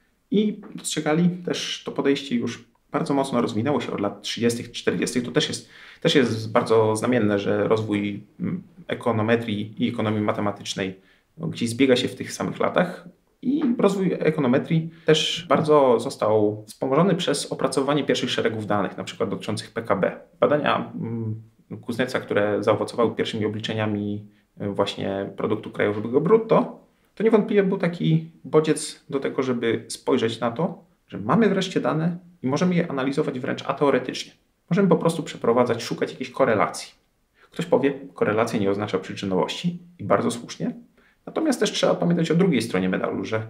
i dostrzegali też to podejście już bardzo mocno rozwinęło się od lat trzydziestych, czterdziestych. To też jest, też jest bardzo znamienne, że rozwój ekonometrii i ekonomii matematycznej gdzieś zbiega się w tych samych latach. I rozwój ekonometrii też bardzo został wspomożony przez opracowanie pierwszych szeregów danych, na przykład dotyczących P K B. Badania Kuzneca, które zaowocowały pierwszymi obliczeniami właśnie produktu krajowego brutto, to niewątpliwie był taki bodziec do tego, żeby spojrzeć na to, że mamy wreszcie dane i możemy je analizować wręcz ateoretycznie. Możemy po prostu przeprowadzać, szukać jakiejś korelacji. Ktoś powie, korelacja nie oznacza przyczynowości i bardzo słusznie. Natomiast też trzeba pamiętać o drugiej stronie medalu, że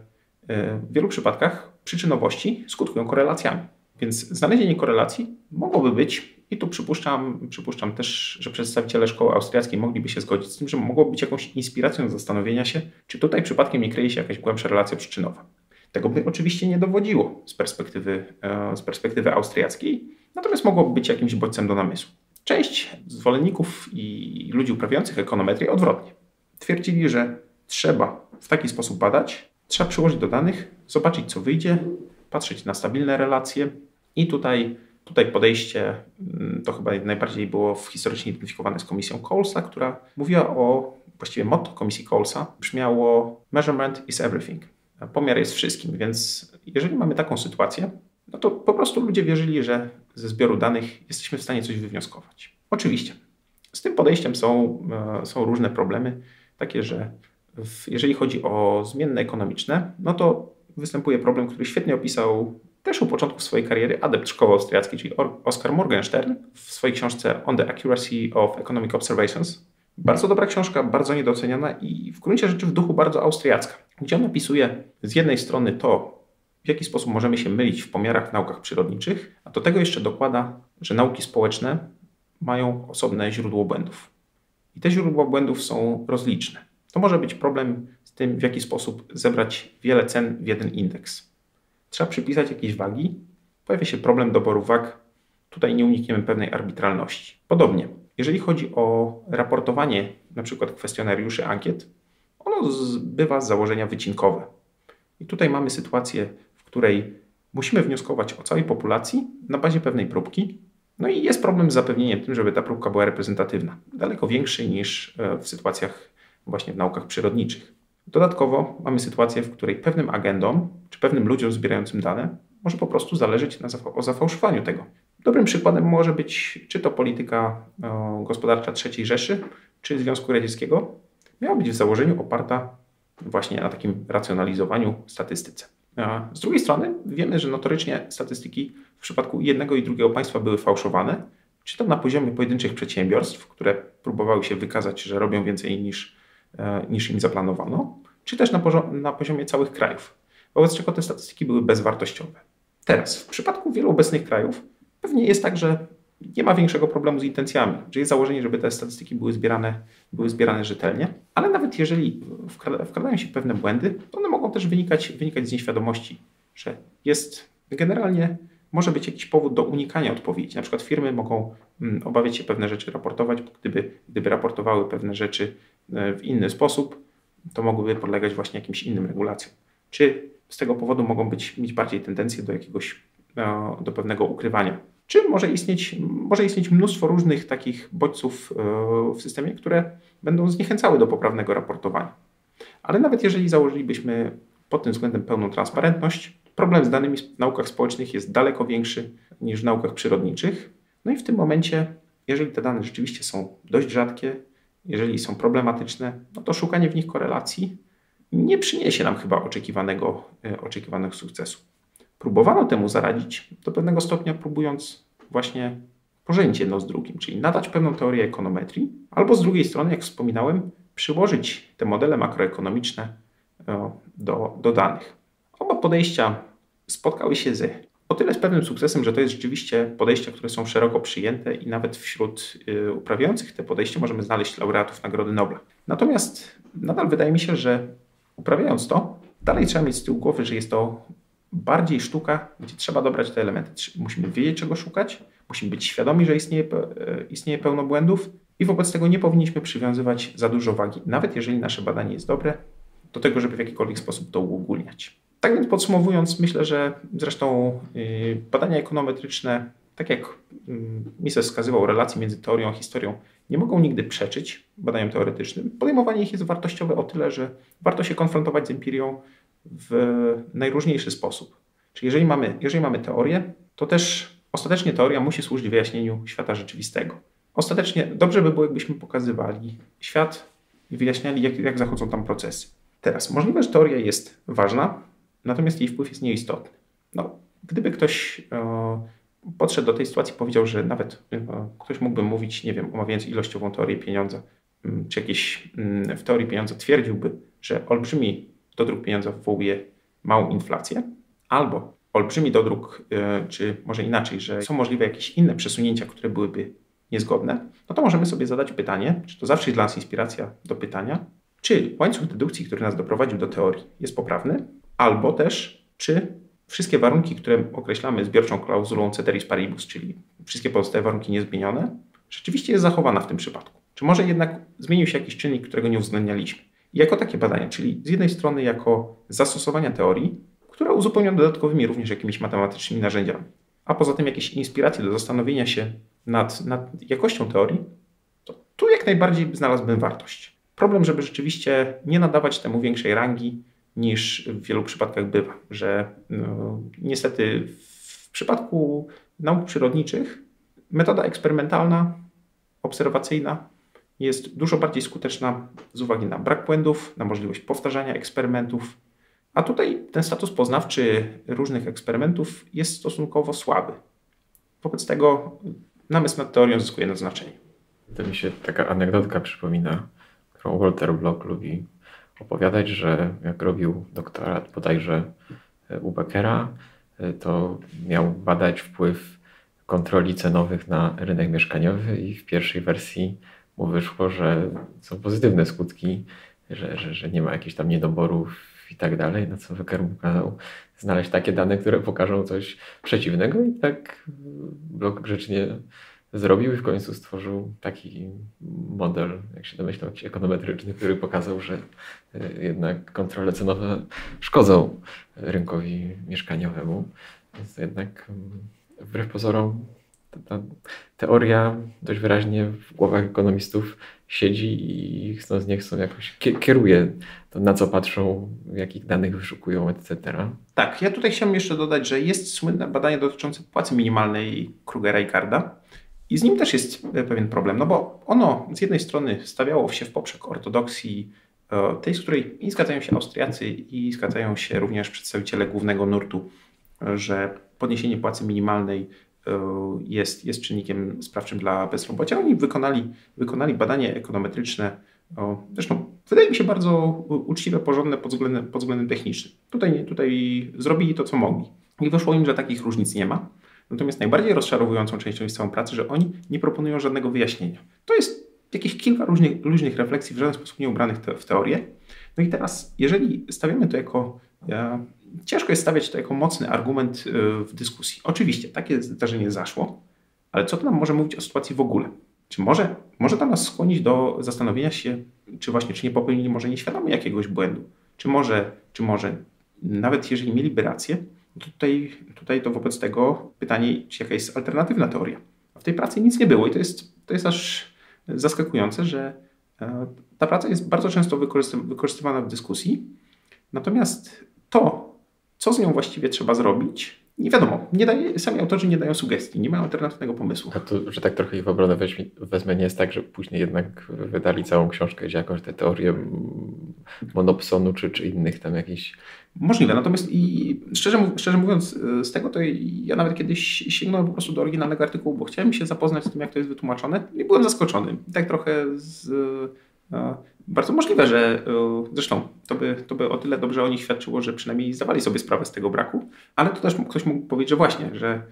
w wielu przypadkach przyczynowości skutkują korelacjami. Więc znalezienie korelacji mogłoby być, i tu przypuszczam, przypuszczam też, że przedstawiciele szkoły austriackiej mogliby się zgodzić z tym, że mogłoby być jakąś inspiracją do zastanowienia się, czy tutaj przypadkiem nie kryje się jakaś głębsza relacja przyczynowa. Tego by oczywiście nie dowodziło z perspektywy, z perspektywy austriackiej, natomiast mogłoby być jakimś bodźcem do namysłu. Część zwolenników i ludzi uprawiających ekonometrię odwrotnie. Twierdzili, że trzeba w taki sposób badać, trzeba przyłożyć do danych, zobaczyć co wyjdzie, patrzeć na stabilne relacje i tutaj, tutaj podejście to chyba najbardziej było historycznie identyfikowane z komisją Coulsa, która mówiła o, właściwie motto komisji Coulsa brzmiało measurement is everything. Pomiar jest wszystkim, więc jeżeli mamy taką sytuację, no to po prostu ludzie wierzyli, że ze zbioru danych jesteśmy w stanie coś wywnioskować. Oczywiście, z tym podejściem są, są różne problemy, takie, że w, jeżeli chodzi o zmienne ekonomiczne, no to występuje problem, który świetnie opisał też u początku swojej kariery adept szkoły austriackiej, czyli Oskar Morgenstern w swojej książce On the Accuracy of Economic Observations. Bardzo dobra książka, bardzo niedoceniana i w gruncie rzeczy w duchu bardzo austriacka, gdzie on opisuje z jednej strony to, w jaki sposób możemy się mylić w pomiarach w naukach przyrodniczych, a do tego jeszcze dokłada, że nauki społeczne mają osobne źródło błędów. I te źródła błędów są rozliczne. To może być problem z tym, w jaki sposób zebrać wiele cen w jeden indeks. Trzeba przypisać jakieś wagi, pojawia się problem doboru wag, tutaj nie unikniemy pewnej arbitralności. Podobnie, jeżeli chodzi o raportowanie na przykład kwestionariuszy ankiet, ono bywa z założenia wycinkowe. I tutaj mamy sytuację, w której musimy wnioskować o całej populacji na bazie pewnej próbki, no i jest problem z zapewnieniem tym, żeby ta próbka była reprezentatywna. Daleko większy niż w sytuacjach właśnie w naukach przyrodniczych. Dodatkowo mamy sytuację, w której pewnym agendom, czy pewnym ludziom zbierającym dane może po prostu zależeć na zafa- o zafałszowaniu tego. Dobrym przykładem może być czy to polityka o, gospodarcza trzeciej Rzeszy, czy Związku Radzieckiego. Miała być w założeniu oparta właśnie na takim racjonalizowaniu statystyce. A z drugiej strony wiemy, że notorycznie statystyki w przypadku jednego i drugiego państwa były fałszowane, czy to na poziomie pojedynczych przedsiębiorstw, które próbowały się wykazać, że robią więcej niż, e, niż im zaplanowano, czy też na, pozio- na poziomie całych krajów, wobec czego te statystyki były bezwartościowe. Teraz, w przypadku wielu obecnych krajów pewnie jest tak, że nie ma większego problemu z intencjami, że jest założenie, żeby te statystyki były zbierane, były zbierane rzetelnie, ale nawet jeżeli wkrada- wkradają się pewne błędy, to one mogą też wynikać, wynikać z nieświadomości, że jest generalnie może być jakiś powód do unikania odpowiedzi. Na przykład firmy mogą mm, obawiać się pewne rzeczy raportować, bo gdyby, gdyby raportowały pewne rzeczy w inny sposób, to mogłyby podlegać właśnie jakimś innym regulacjom. Czy z tego powodu mogą być, mieć bardziej tendencję do jakiegoś, do pewnego ukrywania. Czy może istnieć, może istnieć mnóstwo różnych takich bodźców w systemie, które będą zniechęcały do poprawnego raportowania. Ale nawet jeżeli założylibyśmy pod tym względem pełną transparentność, problem z danymi w naukach społecznych jest daleko większy niż w naukach przyrodniczych. No i w tym momencie, jeżeli te dane rzeczywiście są dość rzadkie, jeżeli są problematyczne, no to szukanie w nich korelacji nie przyniesie nam chyba oczekiwanego, oczekiwanego sukcesu. Próbowano temu zaradzić do pewnego stopnia, próbując właśnie pożenić jedno z drugim, czyli nadać pewną teorię ekonometrii, albo z drugiej strony, jak wspominałem, przyłożyć te modele makroekonomiczne do, do danych. Oba podejścia spotkały się z o tyle z pewnym sukcesem, że to jest rzeczywiście podejścia, które są szeroko przyjęte i nawet wśród y, uprawiających te podejście możemy znaleźć laureatów Nagrody Nobla. Natomiast nadal wydaje mi się, że uprawiając to, dalej trzeba mieć z tyłu głowy, że jest to bardziej sztuka, gdzie trzeba dobrać te elementy. Musimy wiedzieć, czego szukać, musimy być świadomi, że istnieje, istnieje pełno błędów i wobec tego nie powinniśmy przywiązywać za dużo wagi, nawet jeżeli nasze badanie jest dobre, do tego, żeby w jakikolwiek sposób to uogólniać. Tak więc podsumowując, myślę, że zresztą yy, badania ekonometryczne, tak jak yy, Mises wskazywał, relacje między teorią a historią nie mogą nigdy przeczyć badaniom teoretycznym. Podejmowanie ich jest wartościowe o tyle, że warto się konfrontować z empirią w najróżniejszy sposób. Czyli jeżeli mamy, jeżeli mamy teorię, to też ostatecznie teoria musi służyć wyjaśnieniu świata rzeczywistego. Ostatecznie dobrze by było, jakbyśmy pokazywali świat i wyjaśniali, jak, jak zachodzą tam procesy. Teraz, możliwe, że teoria jest ważna, natomiast jej wpływ jest nieistotny. No, gdyby ktoś e, podszedł do tej sytuacji, powiedział, że nawet ktoś mógłby mówić, nie wiem, omawiając ilościową teorię pieniądza, czy jakieś w teorii pieniądza twierdziłby, że olbrzymi dodruk pieniądza wywołuje małą inflację, albo olbrzymi dodruk, czy może inaczej, że są możliwe jakieś inne przesunięcia, które byłyby niezgodne, no to możemy sobie zadać pytanie, czy to zawsze jest dla nas inspiracja do pytania, czy łańcuch dedukcji, który nas doprowadził do teorii, jest poprawny, albo też, czy wszystkie warunki, które określamy zbiorczą klauzulą ceteris paribus, czyli wszystkie pozostałe warunki niezmienione, rzeczywiście jest zachowana w tym przypadku. Czy może jednak zmienił się jakiś czynnik, którego nie uwzględnialiśmy? I jako takie badania, czyli z jednej strony jako zastosowania teorii, które uzupełnione dodatkowymi również jakimiś matematycznymi narzędziami, a poza tym jakieś inspiracje do zastanowienia się nad, nad jakością teorii, to tu jak najbardziej znalazłbym wartość. Problem, żeby rzeczywiście nie nadawać temu większej rangi, niż w wielu przypadkach bywa, że no, niestety w przypadku nauk przyrodniczych metoda eksperymentalna, obserwacyjna jest dużo bardziej skuteczna z uwagi na brak błędów, na możliwość powtarzania eksperymentów, a tutaj ten status poznawczy różnych eksperymentów jest stosunkowo słaby. Wobec tego namysł nad teorią zyskuje na znaczeniu. To mi się taka anegdotka przypomina, którą Walter Block lubi opowiadać, że jak robił doktorat bodajże u Beckera, to miał badać wpływ kontroli cenowych na rynek mieszkaniowy i w pierwszej wersji mu wyszło, że są pozytywne skutki, że, że, że nie ma jakichś tam niedoborów i tak dalej, na co Becker mu kazał znaleźć takie dane, które pokażą coś przeciwnego i tak Block grzecznie zrobił i w końcu stworzył taki model, jak się domyślam, ekonometryczny, który pokazał, że jednak kontrole cenowe szkodzą rynkowi mieszkaniowemu. Więc jednak wbrew pozorom ta, ta teoria dość wyraźnie w głowach ekonomistów siedzi i chcąc nie chcą jakoś kieruje to, na co patrzą, jakich danych wyszukują, et cetera. Tak, ja tutaj chciałem jeszcze dodać, że jest słynne badanie dotyczące płacy minimalnej Krugera i Carda. I z nim też jest pewien problem, no bo ono z jednej strony stawiało się w poprzek ortodoksji, tej, z której i zgadzają się Austriacy i zgadzają się również przedstawiciele głównego nurtu, że podniesienie płacy minimalnej jest, jest czynnikiem sprawczym dla bezrobocia. Oni wykonali, wykonali badanie ekonometryczne, zresztą wydaje mi się bardzo uczciwe, porządne pod względem, pod względem technicznym. Tutaj, tutaj zrobili to, co mogli. I wyszło im, że takich różnic nie ma. Natomiast najbardziej rozczarowującą częścią jest całą pracy, że oni nie proponują żadnego wyjaśnienia. To jest jakieś kilka różnych, luźnych refleksji, w żaden sposób nie ubranych te, w teorię. No i teraz, jeżeli stawiamy to jako, ja, ciężko jest stawiać to jako mocny argument w dyskusji. Oczywiście, takie zdarzenie zaszło, ale co to nam może mówić o sytuacji w ogóle? Czy może, może to nas skłonić do zastanowienia się, czy właśnie, czy nie popełnili może nieświadomie jakiegoś błędu? Czy może, czy może nawet jeżeli mieliby rację, Tutaj, tutaj to wobec tego pytanie, czy jaka jest alternatywna teoria. W tej pracy nic nie było i to jest, to jest aż zaskakujące, że ta praca jest bardzo często wykorzystywana w dyskusji, natomiast to, co z nią właściwie trzeba zrobić, nie wiadomo. Nie daje, sami autorzy nie dają sugestii, nie mają alternatywnego pomysłu. A tu, że tak trochę ich w obronę weźmie, wezmę, nie jest tak, że później jednak wydali całą książkę, gdzie jakąś tę teorię monopsonu czy, czy innych tam jakichś... Możliwe, natomiast i szczerze, szczerze mówiąc z tego, to ja nawet kiedyś sięgnąłem po prostu do oryginalnego artykułu, bo chciałem się zapoznać z tym, jak to jest wytłumaczone i byłem zaskoczony. Tak trochę z... Bardzo możliwe, że zresztą to by, to by o tyle dobrze o nich świadczyło, że przynajmniej zdawali sobie sprawę z tego braku, ale to też ktoś mógł powiedzieć, że właśnie, że,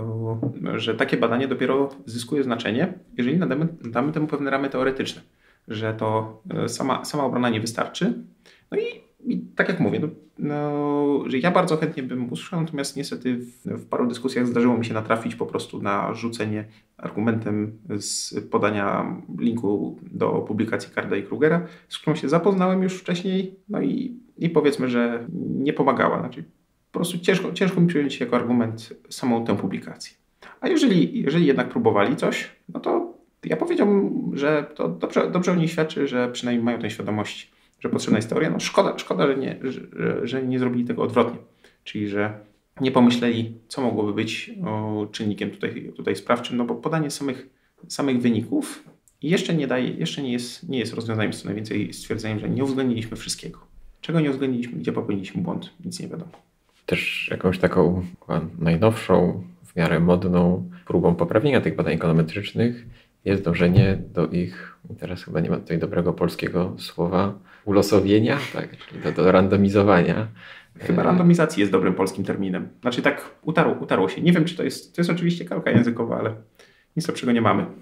że takie badanie dopiero zyskuje znaczenie, jeżeli nadamy, damy temu pewne ramy teoretyczne, że to sama, sama obrona nie wystarczy. No i, i tak jak mówię, no, no, że ja bardzo chętnie bym usłyszał, natomiast niestety w, w paru dyskusjach zdarzyło mi się natrafić po prostu na rzucenie argumentem z podania linku do publikacji Carda i Krugera, z którą się zapoznałem już wcześniej, no i, i powiedzmy, że nie pomagała. Znaczy, po prostu ciężko, ciężko mi przyjąć jako argument samą tę publikację. A jeżeli, jeżeli jednak próbowali coś, no to ja powiedziałbym, że to dobrze, dobrze o nich świadczy, że przynajmniej mają tę świadomość, że potrzebna jest teoria. No szkoda, szkoda że, nie, że, że nie zrobili tego odwrotnie. Czyli, że nie pomyśleli, co mogłoby być o, czynnikiem tutaj, tutaj sprawczym, no bo podanie samych, samych wyników jeszcze nie daje, jeszcze nie jest, nie jest rozwiązaniem, co najwięcej stwierdzeniem, że nie uwzględniliśmy wszystkiego. Czego nie uwzględniliśmy, gdzie popełniliśmy błąd, nic nie wiadomo. Też jakąś taką najnowszą w miarę modną próbą poprawienia tych badań ekonometrycznych jest dążenie do ich, teraz chyba nie ma tutaj dobrego polskiego słowa, ulosowienia, tak, czyli do, do randomizowania. Chyba randomizacji jest dobrym polskim terminem. Znaczy tak utarło, utarło się. Nie wiem, czy to jest, to jest oczywiście kalka językowa, ale nic lepszego nie mamy.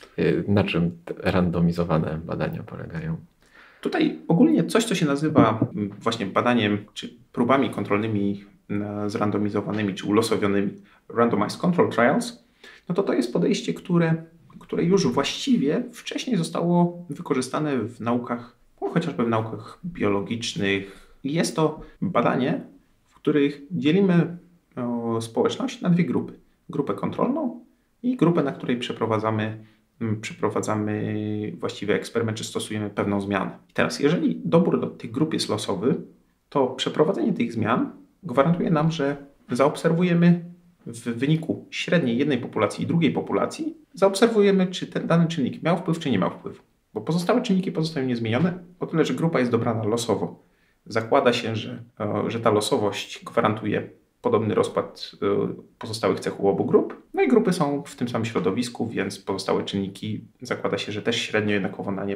Na czym te randomizowane badania polegają? Tutaj ogólnie coś, co się nazywa właśnie badaniem, czy próbami kontrolnymi zrandomizowanymi, czy ulosowionymi, randomized control trials, no to to jest podejście, które, które już właściwie wcześniej zostało wykorzystane w naukach, no chociażby w naukach biologicznych. I jest to badanie, w których dzielimy o, społeczność na dwie grupy. Grupę kontrolną i grupę, na której przeprowadzamy przeprowadzamy właściwy eksperyment, czy stosujemy pewną zmianę. I teraz, jeżeli dobór do tych grup jest losowy, to przeprowadzenie tych zmian gwarantuje nam, że zaobserwujemy w wyniku średniej jednej populacji i drugiej populacji, zaobserwujemy, czy ten dany czynnik miał wpływ, czy nie miał wpływu. Bo pozostałe czynniki pozostają niezmienione, o tyle, że grupa jest dobrana losowo. Zakłada się, że, że ta losowość gwarantuje podobny rozkład pozostałych cech u obu grup. No i grupy są w tym samym środowisku, więc pozostałe czynniki zakłada się, że też średnio jednakowo na nie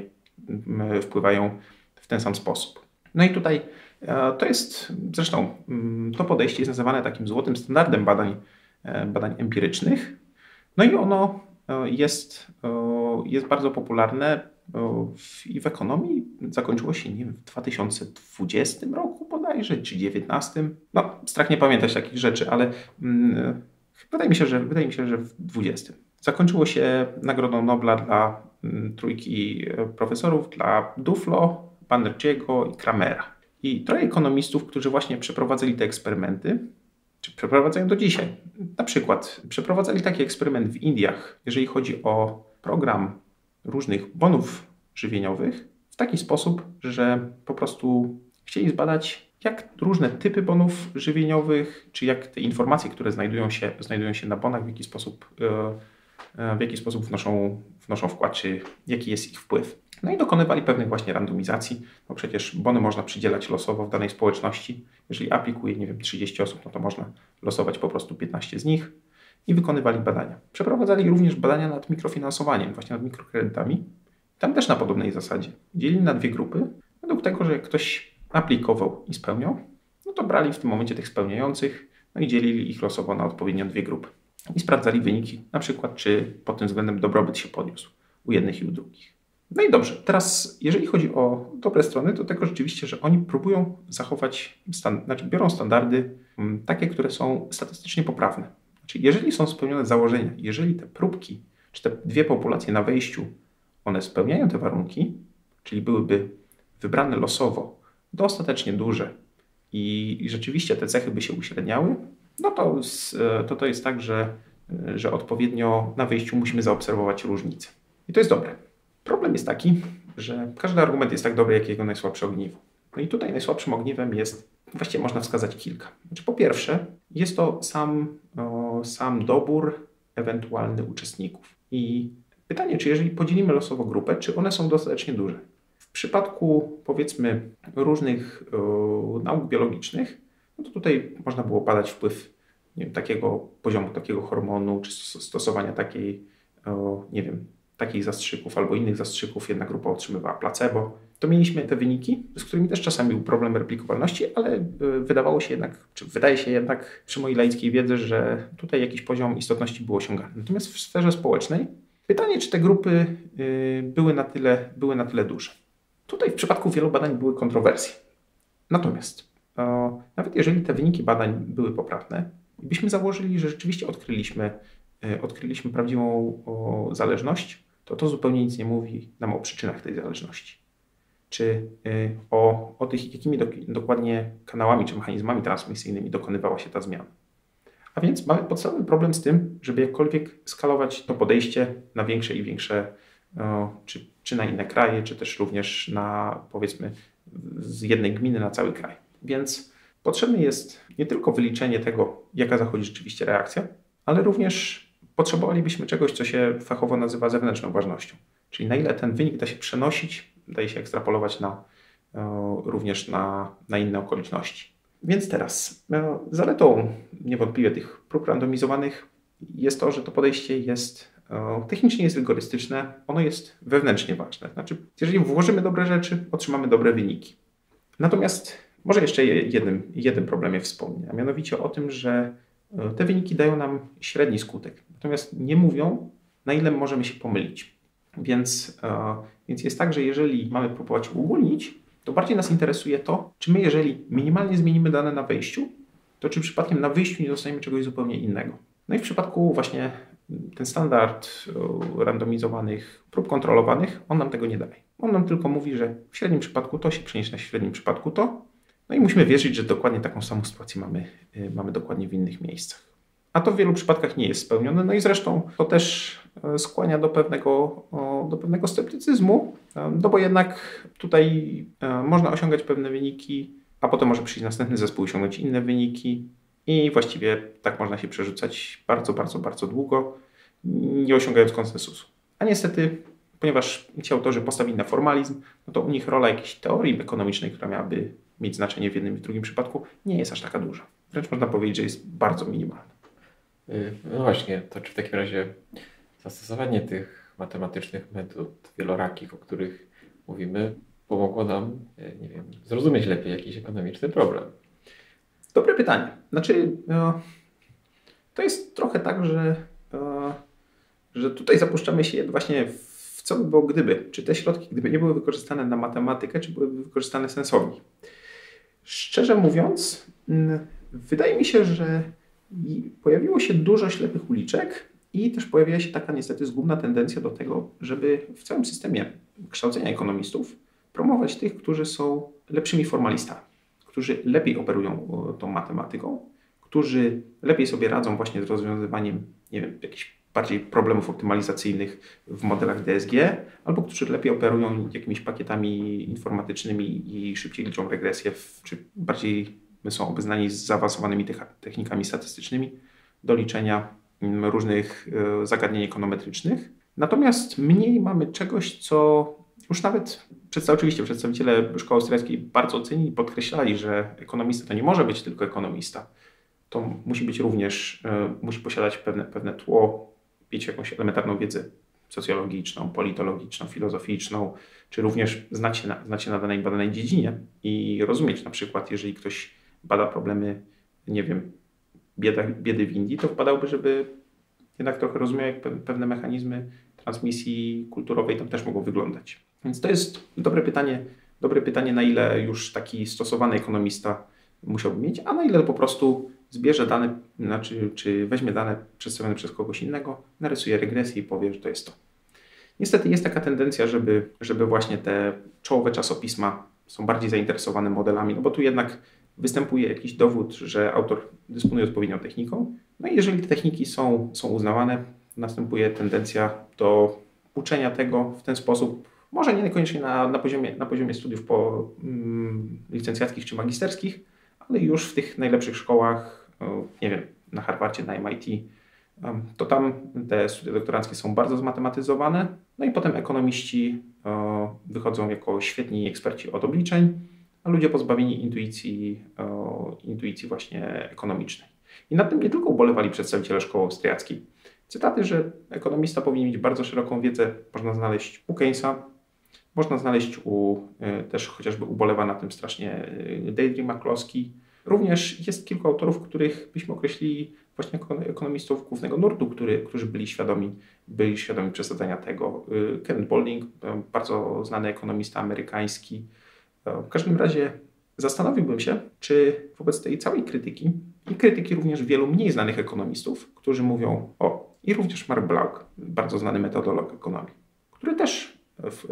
wpływają w ten sam sposób. No i tutaj to jest, zresztą to podejście jest nazywane takim złotym standardem badań, badań empirycznych. No i ono jest, jest bardzo popularne w, i w ekonomii. Zakończyło się, nie wiem, w dwa tysiące dwudziestym roku bodajże, czy dziewiętnastym. No, strach nie pamiętać takich rzeczy, ale mm, wydaje mi się, że wydaje mi się, że w dwudziestym. Zakończyło się Nagrodą Nobla dla mm, trójki profesorów, dla Duflo, Banerjeego i Kramera. I troje ekonomistów, którzy właśnie przeprowadzali te eksperymenty, czy przeprowadzają do dzisiaj. Na przykład przeprowadzali taki eksperyment w Indiach, jeżeli chodzi o program różnych bonów żywieniowych w taki sposób, że po prostu chcieli zbadać, jak różne typy bonów żywieniowych, czy jak te informacje, które znajdują się, znajdują się na bonach, w jaki sposób, w jaki sposób wnoszą, wnoszą wkład, czy jaki jest ich wpływ. No i dokonywali pewnych właśnie randomizacji, bo przecież bony można przydzielać losowo w danej społeczności. Jeżeli aplikuje, nie wiem, trzydzieści osób, no to można losować po prostu piętnaście z nich i wykonywali badania. Przeprowadzali również badania nad mikrofinansowaniem, właśnie nad mikrokredytami. Tam też na podobnej zasadzie. Dzielili na dwie grupy. Według tego, że jak ktoś aplikował i spełniał, no to brali w tym momencie tych spełniających, no i dzielili ich losowo na odpowiednio dwie grupy. I sprawdzali wyniki, na przykład czy pod tym względem dobrobyt się podniósł u jednych i u drugich. No i dobrze, teraz jeżeli chodzi o dobre strony, to tego rzeczywiście, że oni próbują zachować, stan- znaczy biorą standardy m, takie, które są statystycznie poprawne. Znaczy jeżeli są spełnione założenia, jeżeli te próbki, czy te dwie populacje na wejściu, one spełniają te warunki, czyli byłyby wybrane losowo, dostatecznie duże i, i rzeczywiście te cechy by się uśredniały, no to, to to jest tak, że, że odpowiednio na wejściu musimy zaobserwować różnice. I to jest dobre. Problem jest taki, że każdy argument jest tak dobry, jak jego najsłabsze ogniwo. No i tutaj najsłabszym ogniwem jest, właściwie można wskazać kilka. Znaczy, po pierwsze, jest to sam, o, sam dobór ewentualny uczestników. I pytanie, czy jeżeli podzielimy losowo grupę, czy one są dostatecznie duże? W przypadku, powiedzmy, różnych o, nauk biologicznych, no to tutaj można było badać wpływ, nie wiem, takiego poziomu, takiego hormonu, czy stosowania takiej, o, nie wiem, takich zastrzyków albo innych zastrzyków, jedna grupa otrzymywała placebo. To mieliśmy te wyniki, z którymi też czasami był problem replikowalności, ale wydawało się jednak, czy wydaje się jednak przy mojej laickiej wiedzy, że tutaj jakiś poziom istotności był osiągany. Natomiast w sferze społecznej pytanie, czy te grupy były na tyle, były na tyle duże. Tutaj w przypadku wielu badań były kontrowersje. Natomiast o, nawet jeżeli te wyniki badań były poprawne, byśmy założyli, że rzeczywiście odkryliśmy, odkryliśmy prawdziwą o, zależność, to to zupełnie nic nie mówi nam o przyczynach tej zależności. Czy y, o, o tych, jakimi do, dokładnie kanałami czy mechanizmami transmisyjnymi dokonywała się ta zmiana. A więc mamy podstawowy problem z tym, żeby jakkolwiek skalować to podejście na większe i większe, o, czy, czy na inne kraje, czy też również na, powiedzmy, z jednej gminy na cały kraj. Więc potrzebne jest nie tylko wyliczenie tego, jaka zachodzi rzeczywiście reakcja, ale również potrzebowalibyśmy czegoś, co się fachowo nazywa zewnętrzną ważnością. Czyli na ile ten wynik da się przenosić, daje się ekstrapolować na, o, również na, na inne okoliczności. Więc teraz o, zaletą niewątpliwie tych prób randomizowanych jest to, że to podejście jest technicznie jest rygorystyczne, ono jest wewnętrznie ważne. Znaczy, jeżeli włożymy dobre rzeczy, otrzymamy dobre wyniki. Natomiast może jeszcze jednym, jednym problemie wspomnę, a mianowicie o tym, że te wyniki dają nam średni skutek. Natomiast nie mówią, na ile możemy się pomylić. Więc, więc jest tak, że jeżeli mamy próbować uogólnić, to bardziej nas interesuje to, czy my, jeżeli minimalnie zmienimy dane na wejściu, to czy przypadkiem na wyjściu nie dostaniemy czegoś zupełnie innego. No i w przypadku właśnie ten standard randomizowanych prób kontrolowanych, on nam tego nie daje. On nam tylko mówi, że w średnim przypadku to się przeniesie na średnim przypadku to. No i musimy wierzyć, że dokładnie taką samą sytuację mamy, mamy dokładnie w innych miejscach. A to w wielu przypadkach nie jest spełnione. No i zresztą to też skłania do pewnego, do pewnego sceptycyzmu, no bo jednak tutaj można osiągać pewne wyniki, a potem może przyjść następny zespół i osiągnąć inne wyniki. I właściwie tak można się przerzucać bardzo, bardzo, bardzo długo, nie osiągając konsensusu. A niestety, ponieważ ci autorzy postawili na formalizm, no to u nich rola jakiejś teorii ekonomicznej, która miałaby mieć znaczenie w jednym i w drugim przypadku, nie jest aż taka duża. Wręcz można powiedzieć, że jest bardzo minimalna. No właśnie, to czy w takim razie zastosowanie tych matematycznych metod wielorakich, o których mówimy, pomogło nam, nie wiem, zrozumieć lepiej jakiś ekonomiczny problem? Dobre pytanie. Znaczy, no, to jest trochę tak, że, no, że tutaj zapuszczamy się właśnie w co by było gdyby. Czy te środki, gdyby nie były wykorzystane na matematykę, czy byłyby wykorzystane sensownie. Szczerze mówiąc, wydaje mi się, że pojawiło się dużo ślepych uliczek i też pojawiła się taka niestety zgubna tendencja do tego, żeby w całym systemie kształcenia ekonomistów promować tych, którzy są lepszymi formalistami, którzy lepiej operują tą matematyką, którzy lepiej sobie radzą właśnie z rozwiązywaniem, nie wiem, jakichś bardziej problemów optymalizacyjnych w modelach D S G, albo którzy lepiej operują jakimiś pakietami informatycznymi i szybciej liczą regresję, w, czy bardziej są obeznani z zaawansowanymi technikami statystycznymi do liczenia różnych zagadnień ekonometrycznych. Natomiast mniej mamy czegoś, co już nawet przedstaw, oczywiście przedstawiciele szkoły austriackiej bardzo ocenili i podkreślali, że ekonomista to nie może być tylko ekonomista. To musi być również, musi posiadać pewne, pewne tło, mieć jakąś elementarną wiedzę socjologiczną, politologiczną, filozoficzną, czy również znać się na, znać się na danej badanej dziedzinie i rozumieć na przykład, jeżeli ktoś bada problemy, nie wiem, bieda, biedy w Indii, to wpadałby, żeby jednak trochę rozumiał, jak pewne mechanizmy transmisji kulturowej tam też mogą wyglądać. Więc to jest dobre pytanie, dobre pytanie, na ile już taki stosowany ekonomista musiałby mieć, a na ile po prostu zbierze dane, znaczy, czy weźmie dane przedstawione przez kogoś innego, narysuje regresję i powie, że to jest to. Niestety jest taka tendencja, żeby, żeby właśnie te czołowe czasopisma są bardziej zainteresowane modelami, no bo tu jednak występuje jakiś dowód, że autor dysponuje odpowiednią techniką. No i jeżeli te techniki są, są uznawane, następuje tendencja do uczenia tego w ten sposób, może nie niekoniecznie na, na, poziomie, na poziomie studiów po, mm, licencjackich czy magisterskich, ale już w tych najlepszych szkołach, nie wiem, na Harvardzie, na M I T, to tam te studia doktoranckie są bardzo zmatematyzowane, no i potem ekonomiści wychodzą jako świetni eksperci od obliczeń, a ludzie pozbawieni intuicji, intuicji właśnie ekonomicznej. I nad tym nie tylko ubolewali przedstawiciele szkoły austriackiej. Cytaty, że ekonomista powinien mieć bardzo szeroką wiedzę, można znaleźć u Keynesa, można znaleźć u, też chociażby ubolewa na tym strasznie Deirdre McCloskey. Również jest kilku autorów, których byśmy określili właśnie jako ekonomistów głównego nurtu, który, którzy byli świadomi, byli świadomi przesadzenia tego. Kenneth Boulding, bardzo znany ekonomista amerykański. W każdym razie zastanowiłbym się, czy wobec tej całej krytyki i krytyki również wielu mniej znanych ekonomistów, którzy mówią o, i również Mark Blauk, bardzo znany metodolog ekonomii, który też w,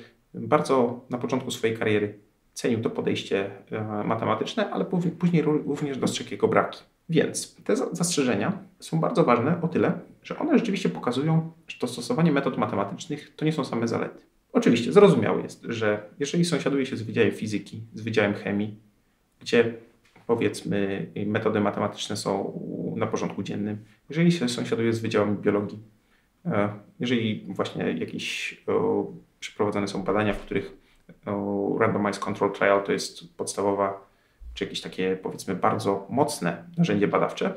bardzo na początku swojej kariery cenił to podejście matematyczne, ale później również dostrzegł jego braki. Więc te zastrzeżenia są bardzo ważne o tyle, że one rzeczywiście pokazują, że to stosowanie metod matematycznych to nie są same zalety. Oczywiście zrozumiałe jest, że jeżeli sąsiaduje się z Wydziałem Fizyki, z Wydziałem Chemii, gdzie powiedzmy metody matematyczne są na porządku dziennym, jeżeli się sąsiaduje z Wydziałem Biologii, jeżeli właśnie jakieś o, przeprowadzane są badania, w których o, randomized control trial to jest podstawowa, czy jakieś takie powiedzmy bardzo mocne narzędzie badawcze,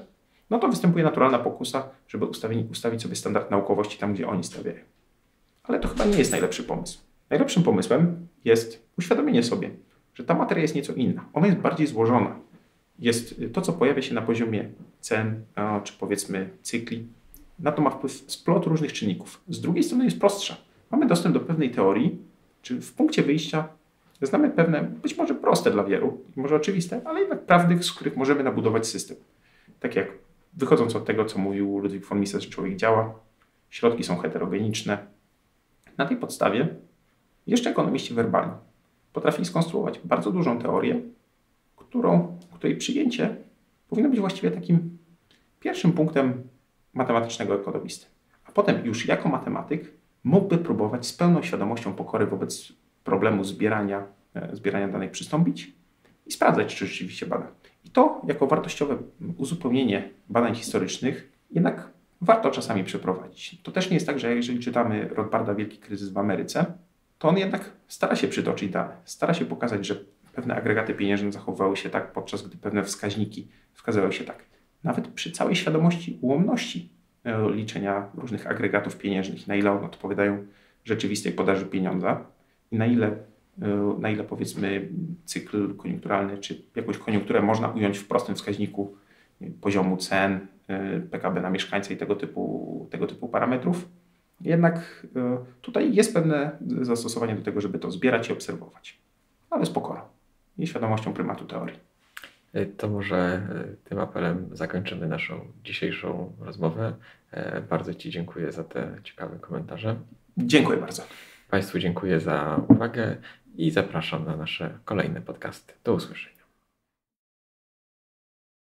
no to występuje naturalna pokusa, żeby ustawić, ustawić sobie standard naukowości tam, gdzie oni stawiają. Ale to chyba nie jest najlepszy pomysł. Najlepszym pomysłem jest uświadomienie sobie, że ta materia jest nieco inna. Ona jest bardziej złożona. Jest to, co pojawia się na poziomie cen, czy powiedzmy cykli. Na to ma wpływ splot różnych czynników. Z drugiej strony jest prostsza. Mamy dostęp do pewnej teorii, czy w punkcie wyjścia znamy pewne, być może proste dla wielu, może oczywiste, ale jednak prawdy, z których możemy nabudować system. Tak jak wychodząc od tego, co mówił Ludwig von Mises, że człowiek działa, środki są heterogeniczne. Na tej podstawie jeszcze ekonomiści werbalni potrafili skonstruować bardzo dużą teorię, którą, której przyjęcie powinno być właściwie takim pierwszym punktem matematycznego ekonomisty. A potem już jako matematyk mógłby próbować z pełną świadomością pokory wobec problemu zbierania, zbierania danych przystąpić i sprawdzać, czy rzeczywiście bada. I to jako wartościowe uzupełnienie badań historycznych jednak warto czasami przeprowadzić. To też nie jest tak, że jeżeli czytamy Rothbarda Wielki kryzys w Ameryce, to on jednak stara się przytoczyć dane, stara się pokazać, że pewne agregaty pieniężne zachowywały się tak, podczas gdy pewne wskaźniki wskazywały się tak. Nawet przy całej świadomości ułomności liczenia różnych agregatów pieniężnych, na ile one odpowiadają rzeczywistej podaży pieniądza i na ile, na ile powiedzmy cykl koniunkturalny czy jakąś koniunkturę można ująć w prostym wskaźniku poziomu cen, P K B na mieszkańca i tego typu, tego typu parametrów. Jednak tutaj jest pewne zastosowanie do tego, żeby to zbierać i obserwować. Ale z pokorą i świadomością prymatu teorii. To może tym apelem zakończymy naszą dzisiejszą rozmowę. Bardzo Ci dziękuję za te ciekawe komentarze. Dziękuję bardzo. Państwu dziękuję za uwagę i zapraszam na nasze kolejne podcasty. Do usłyszenia.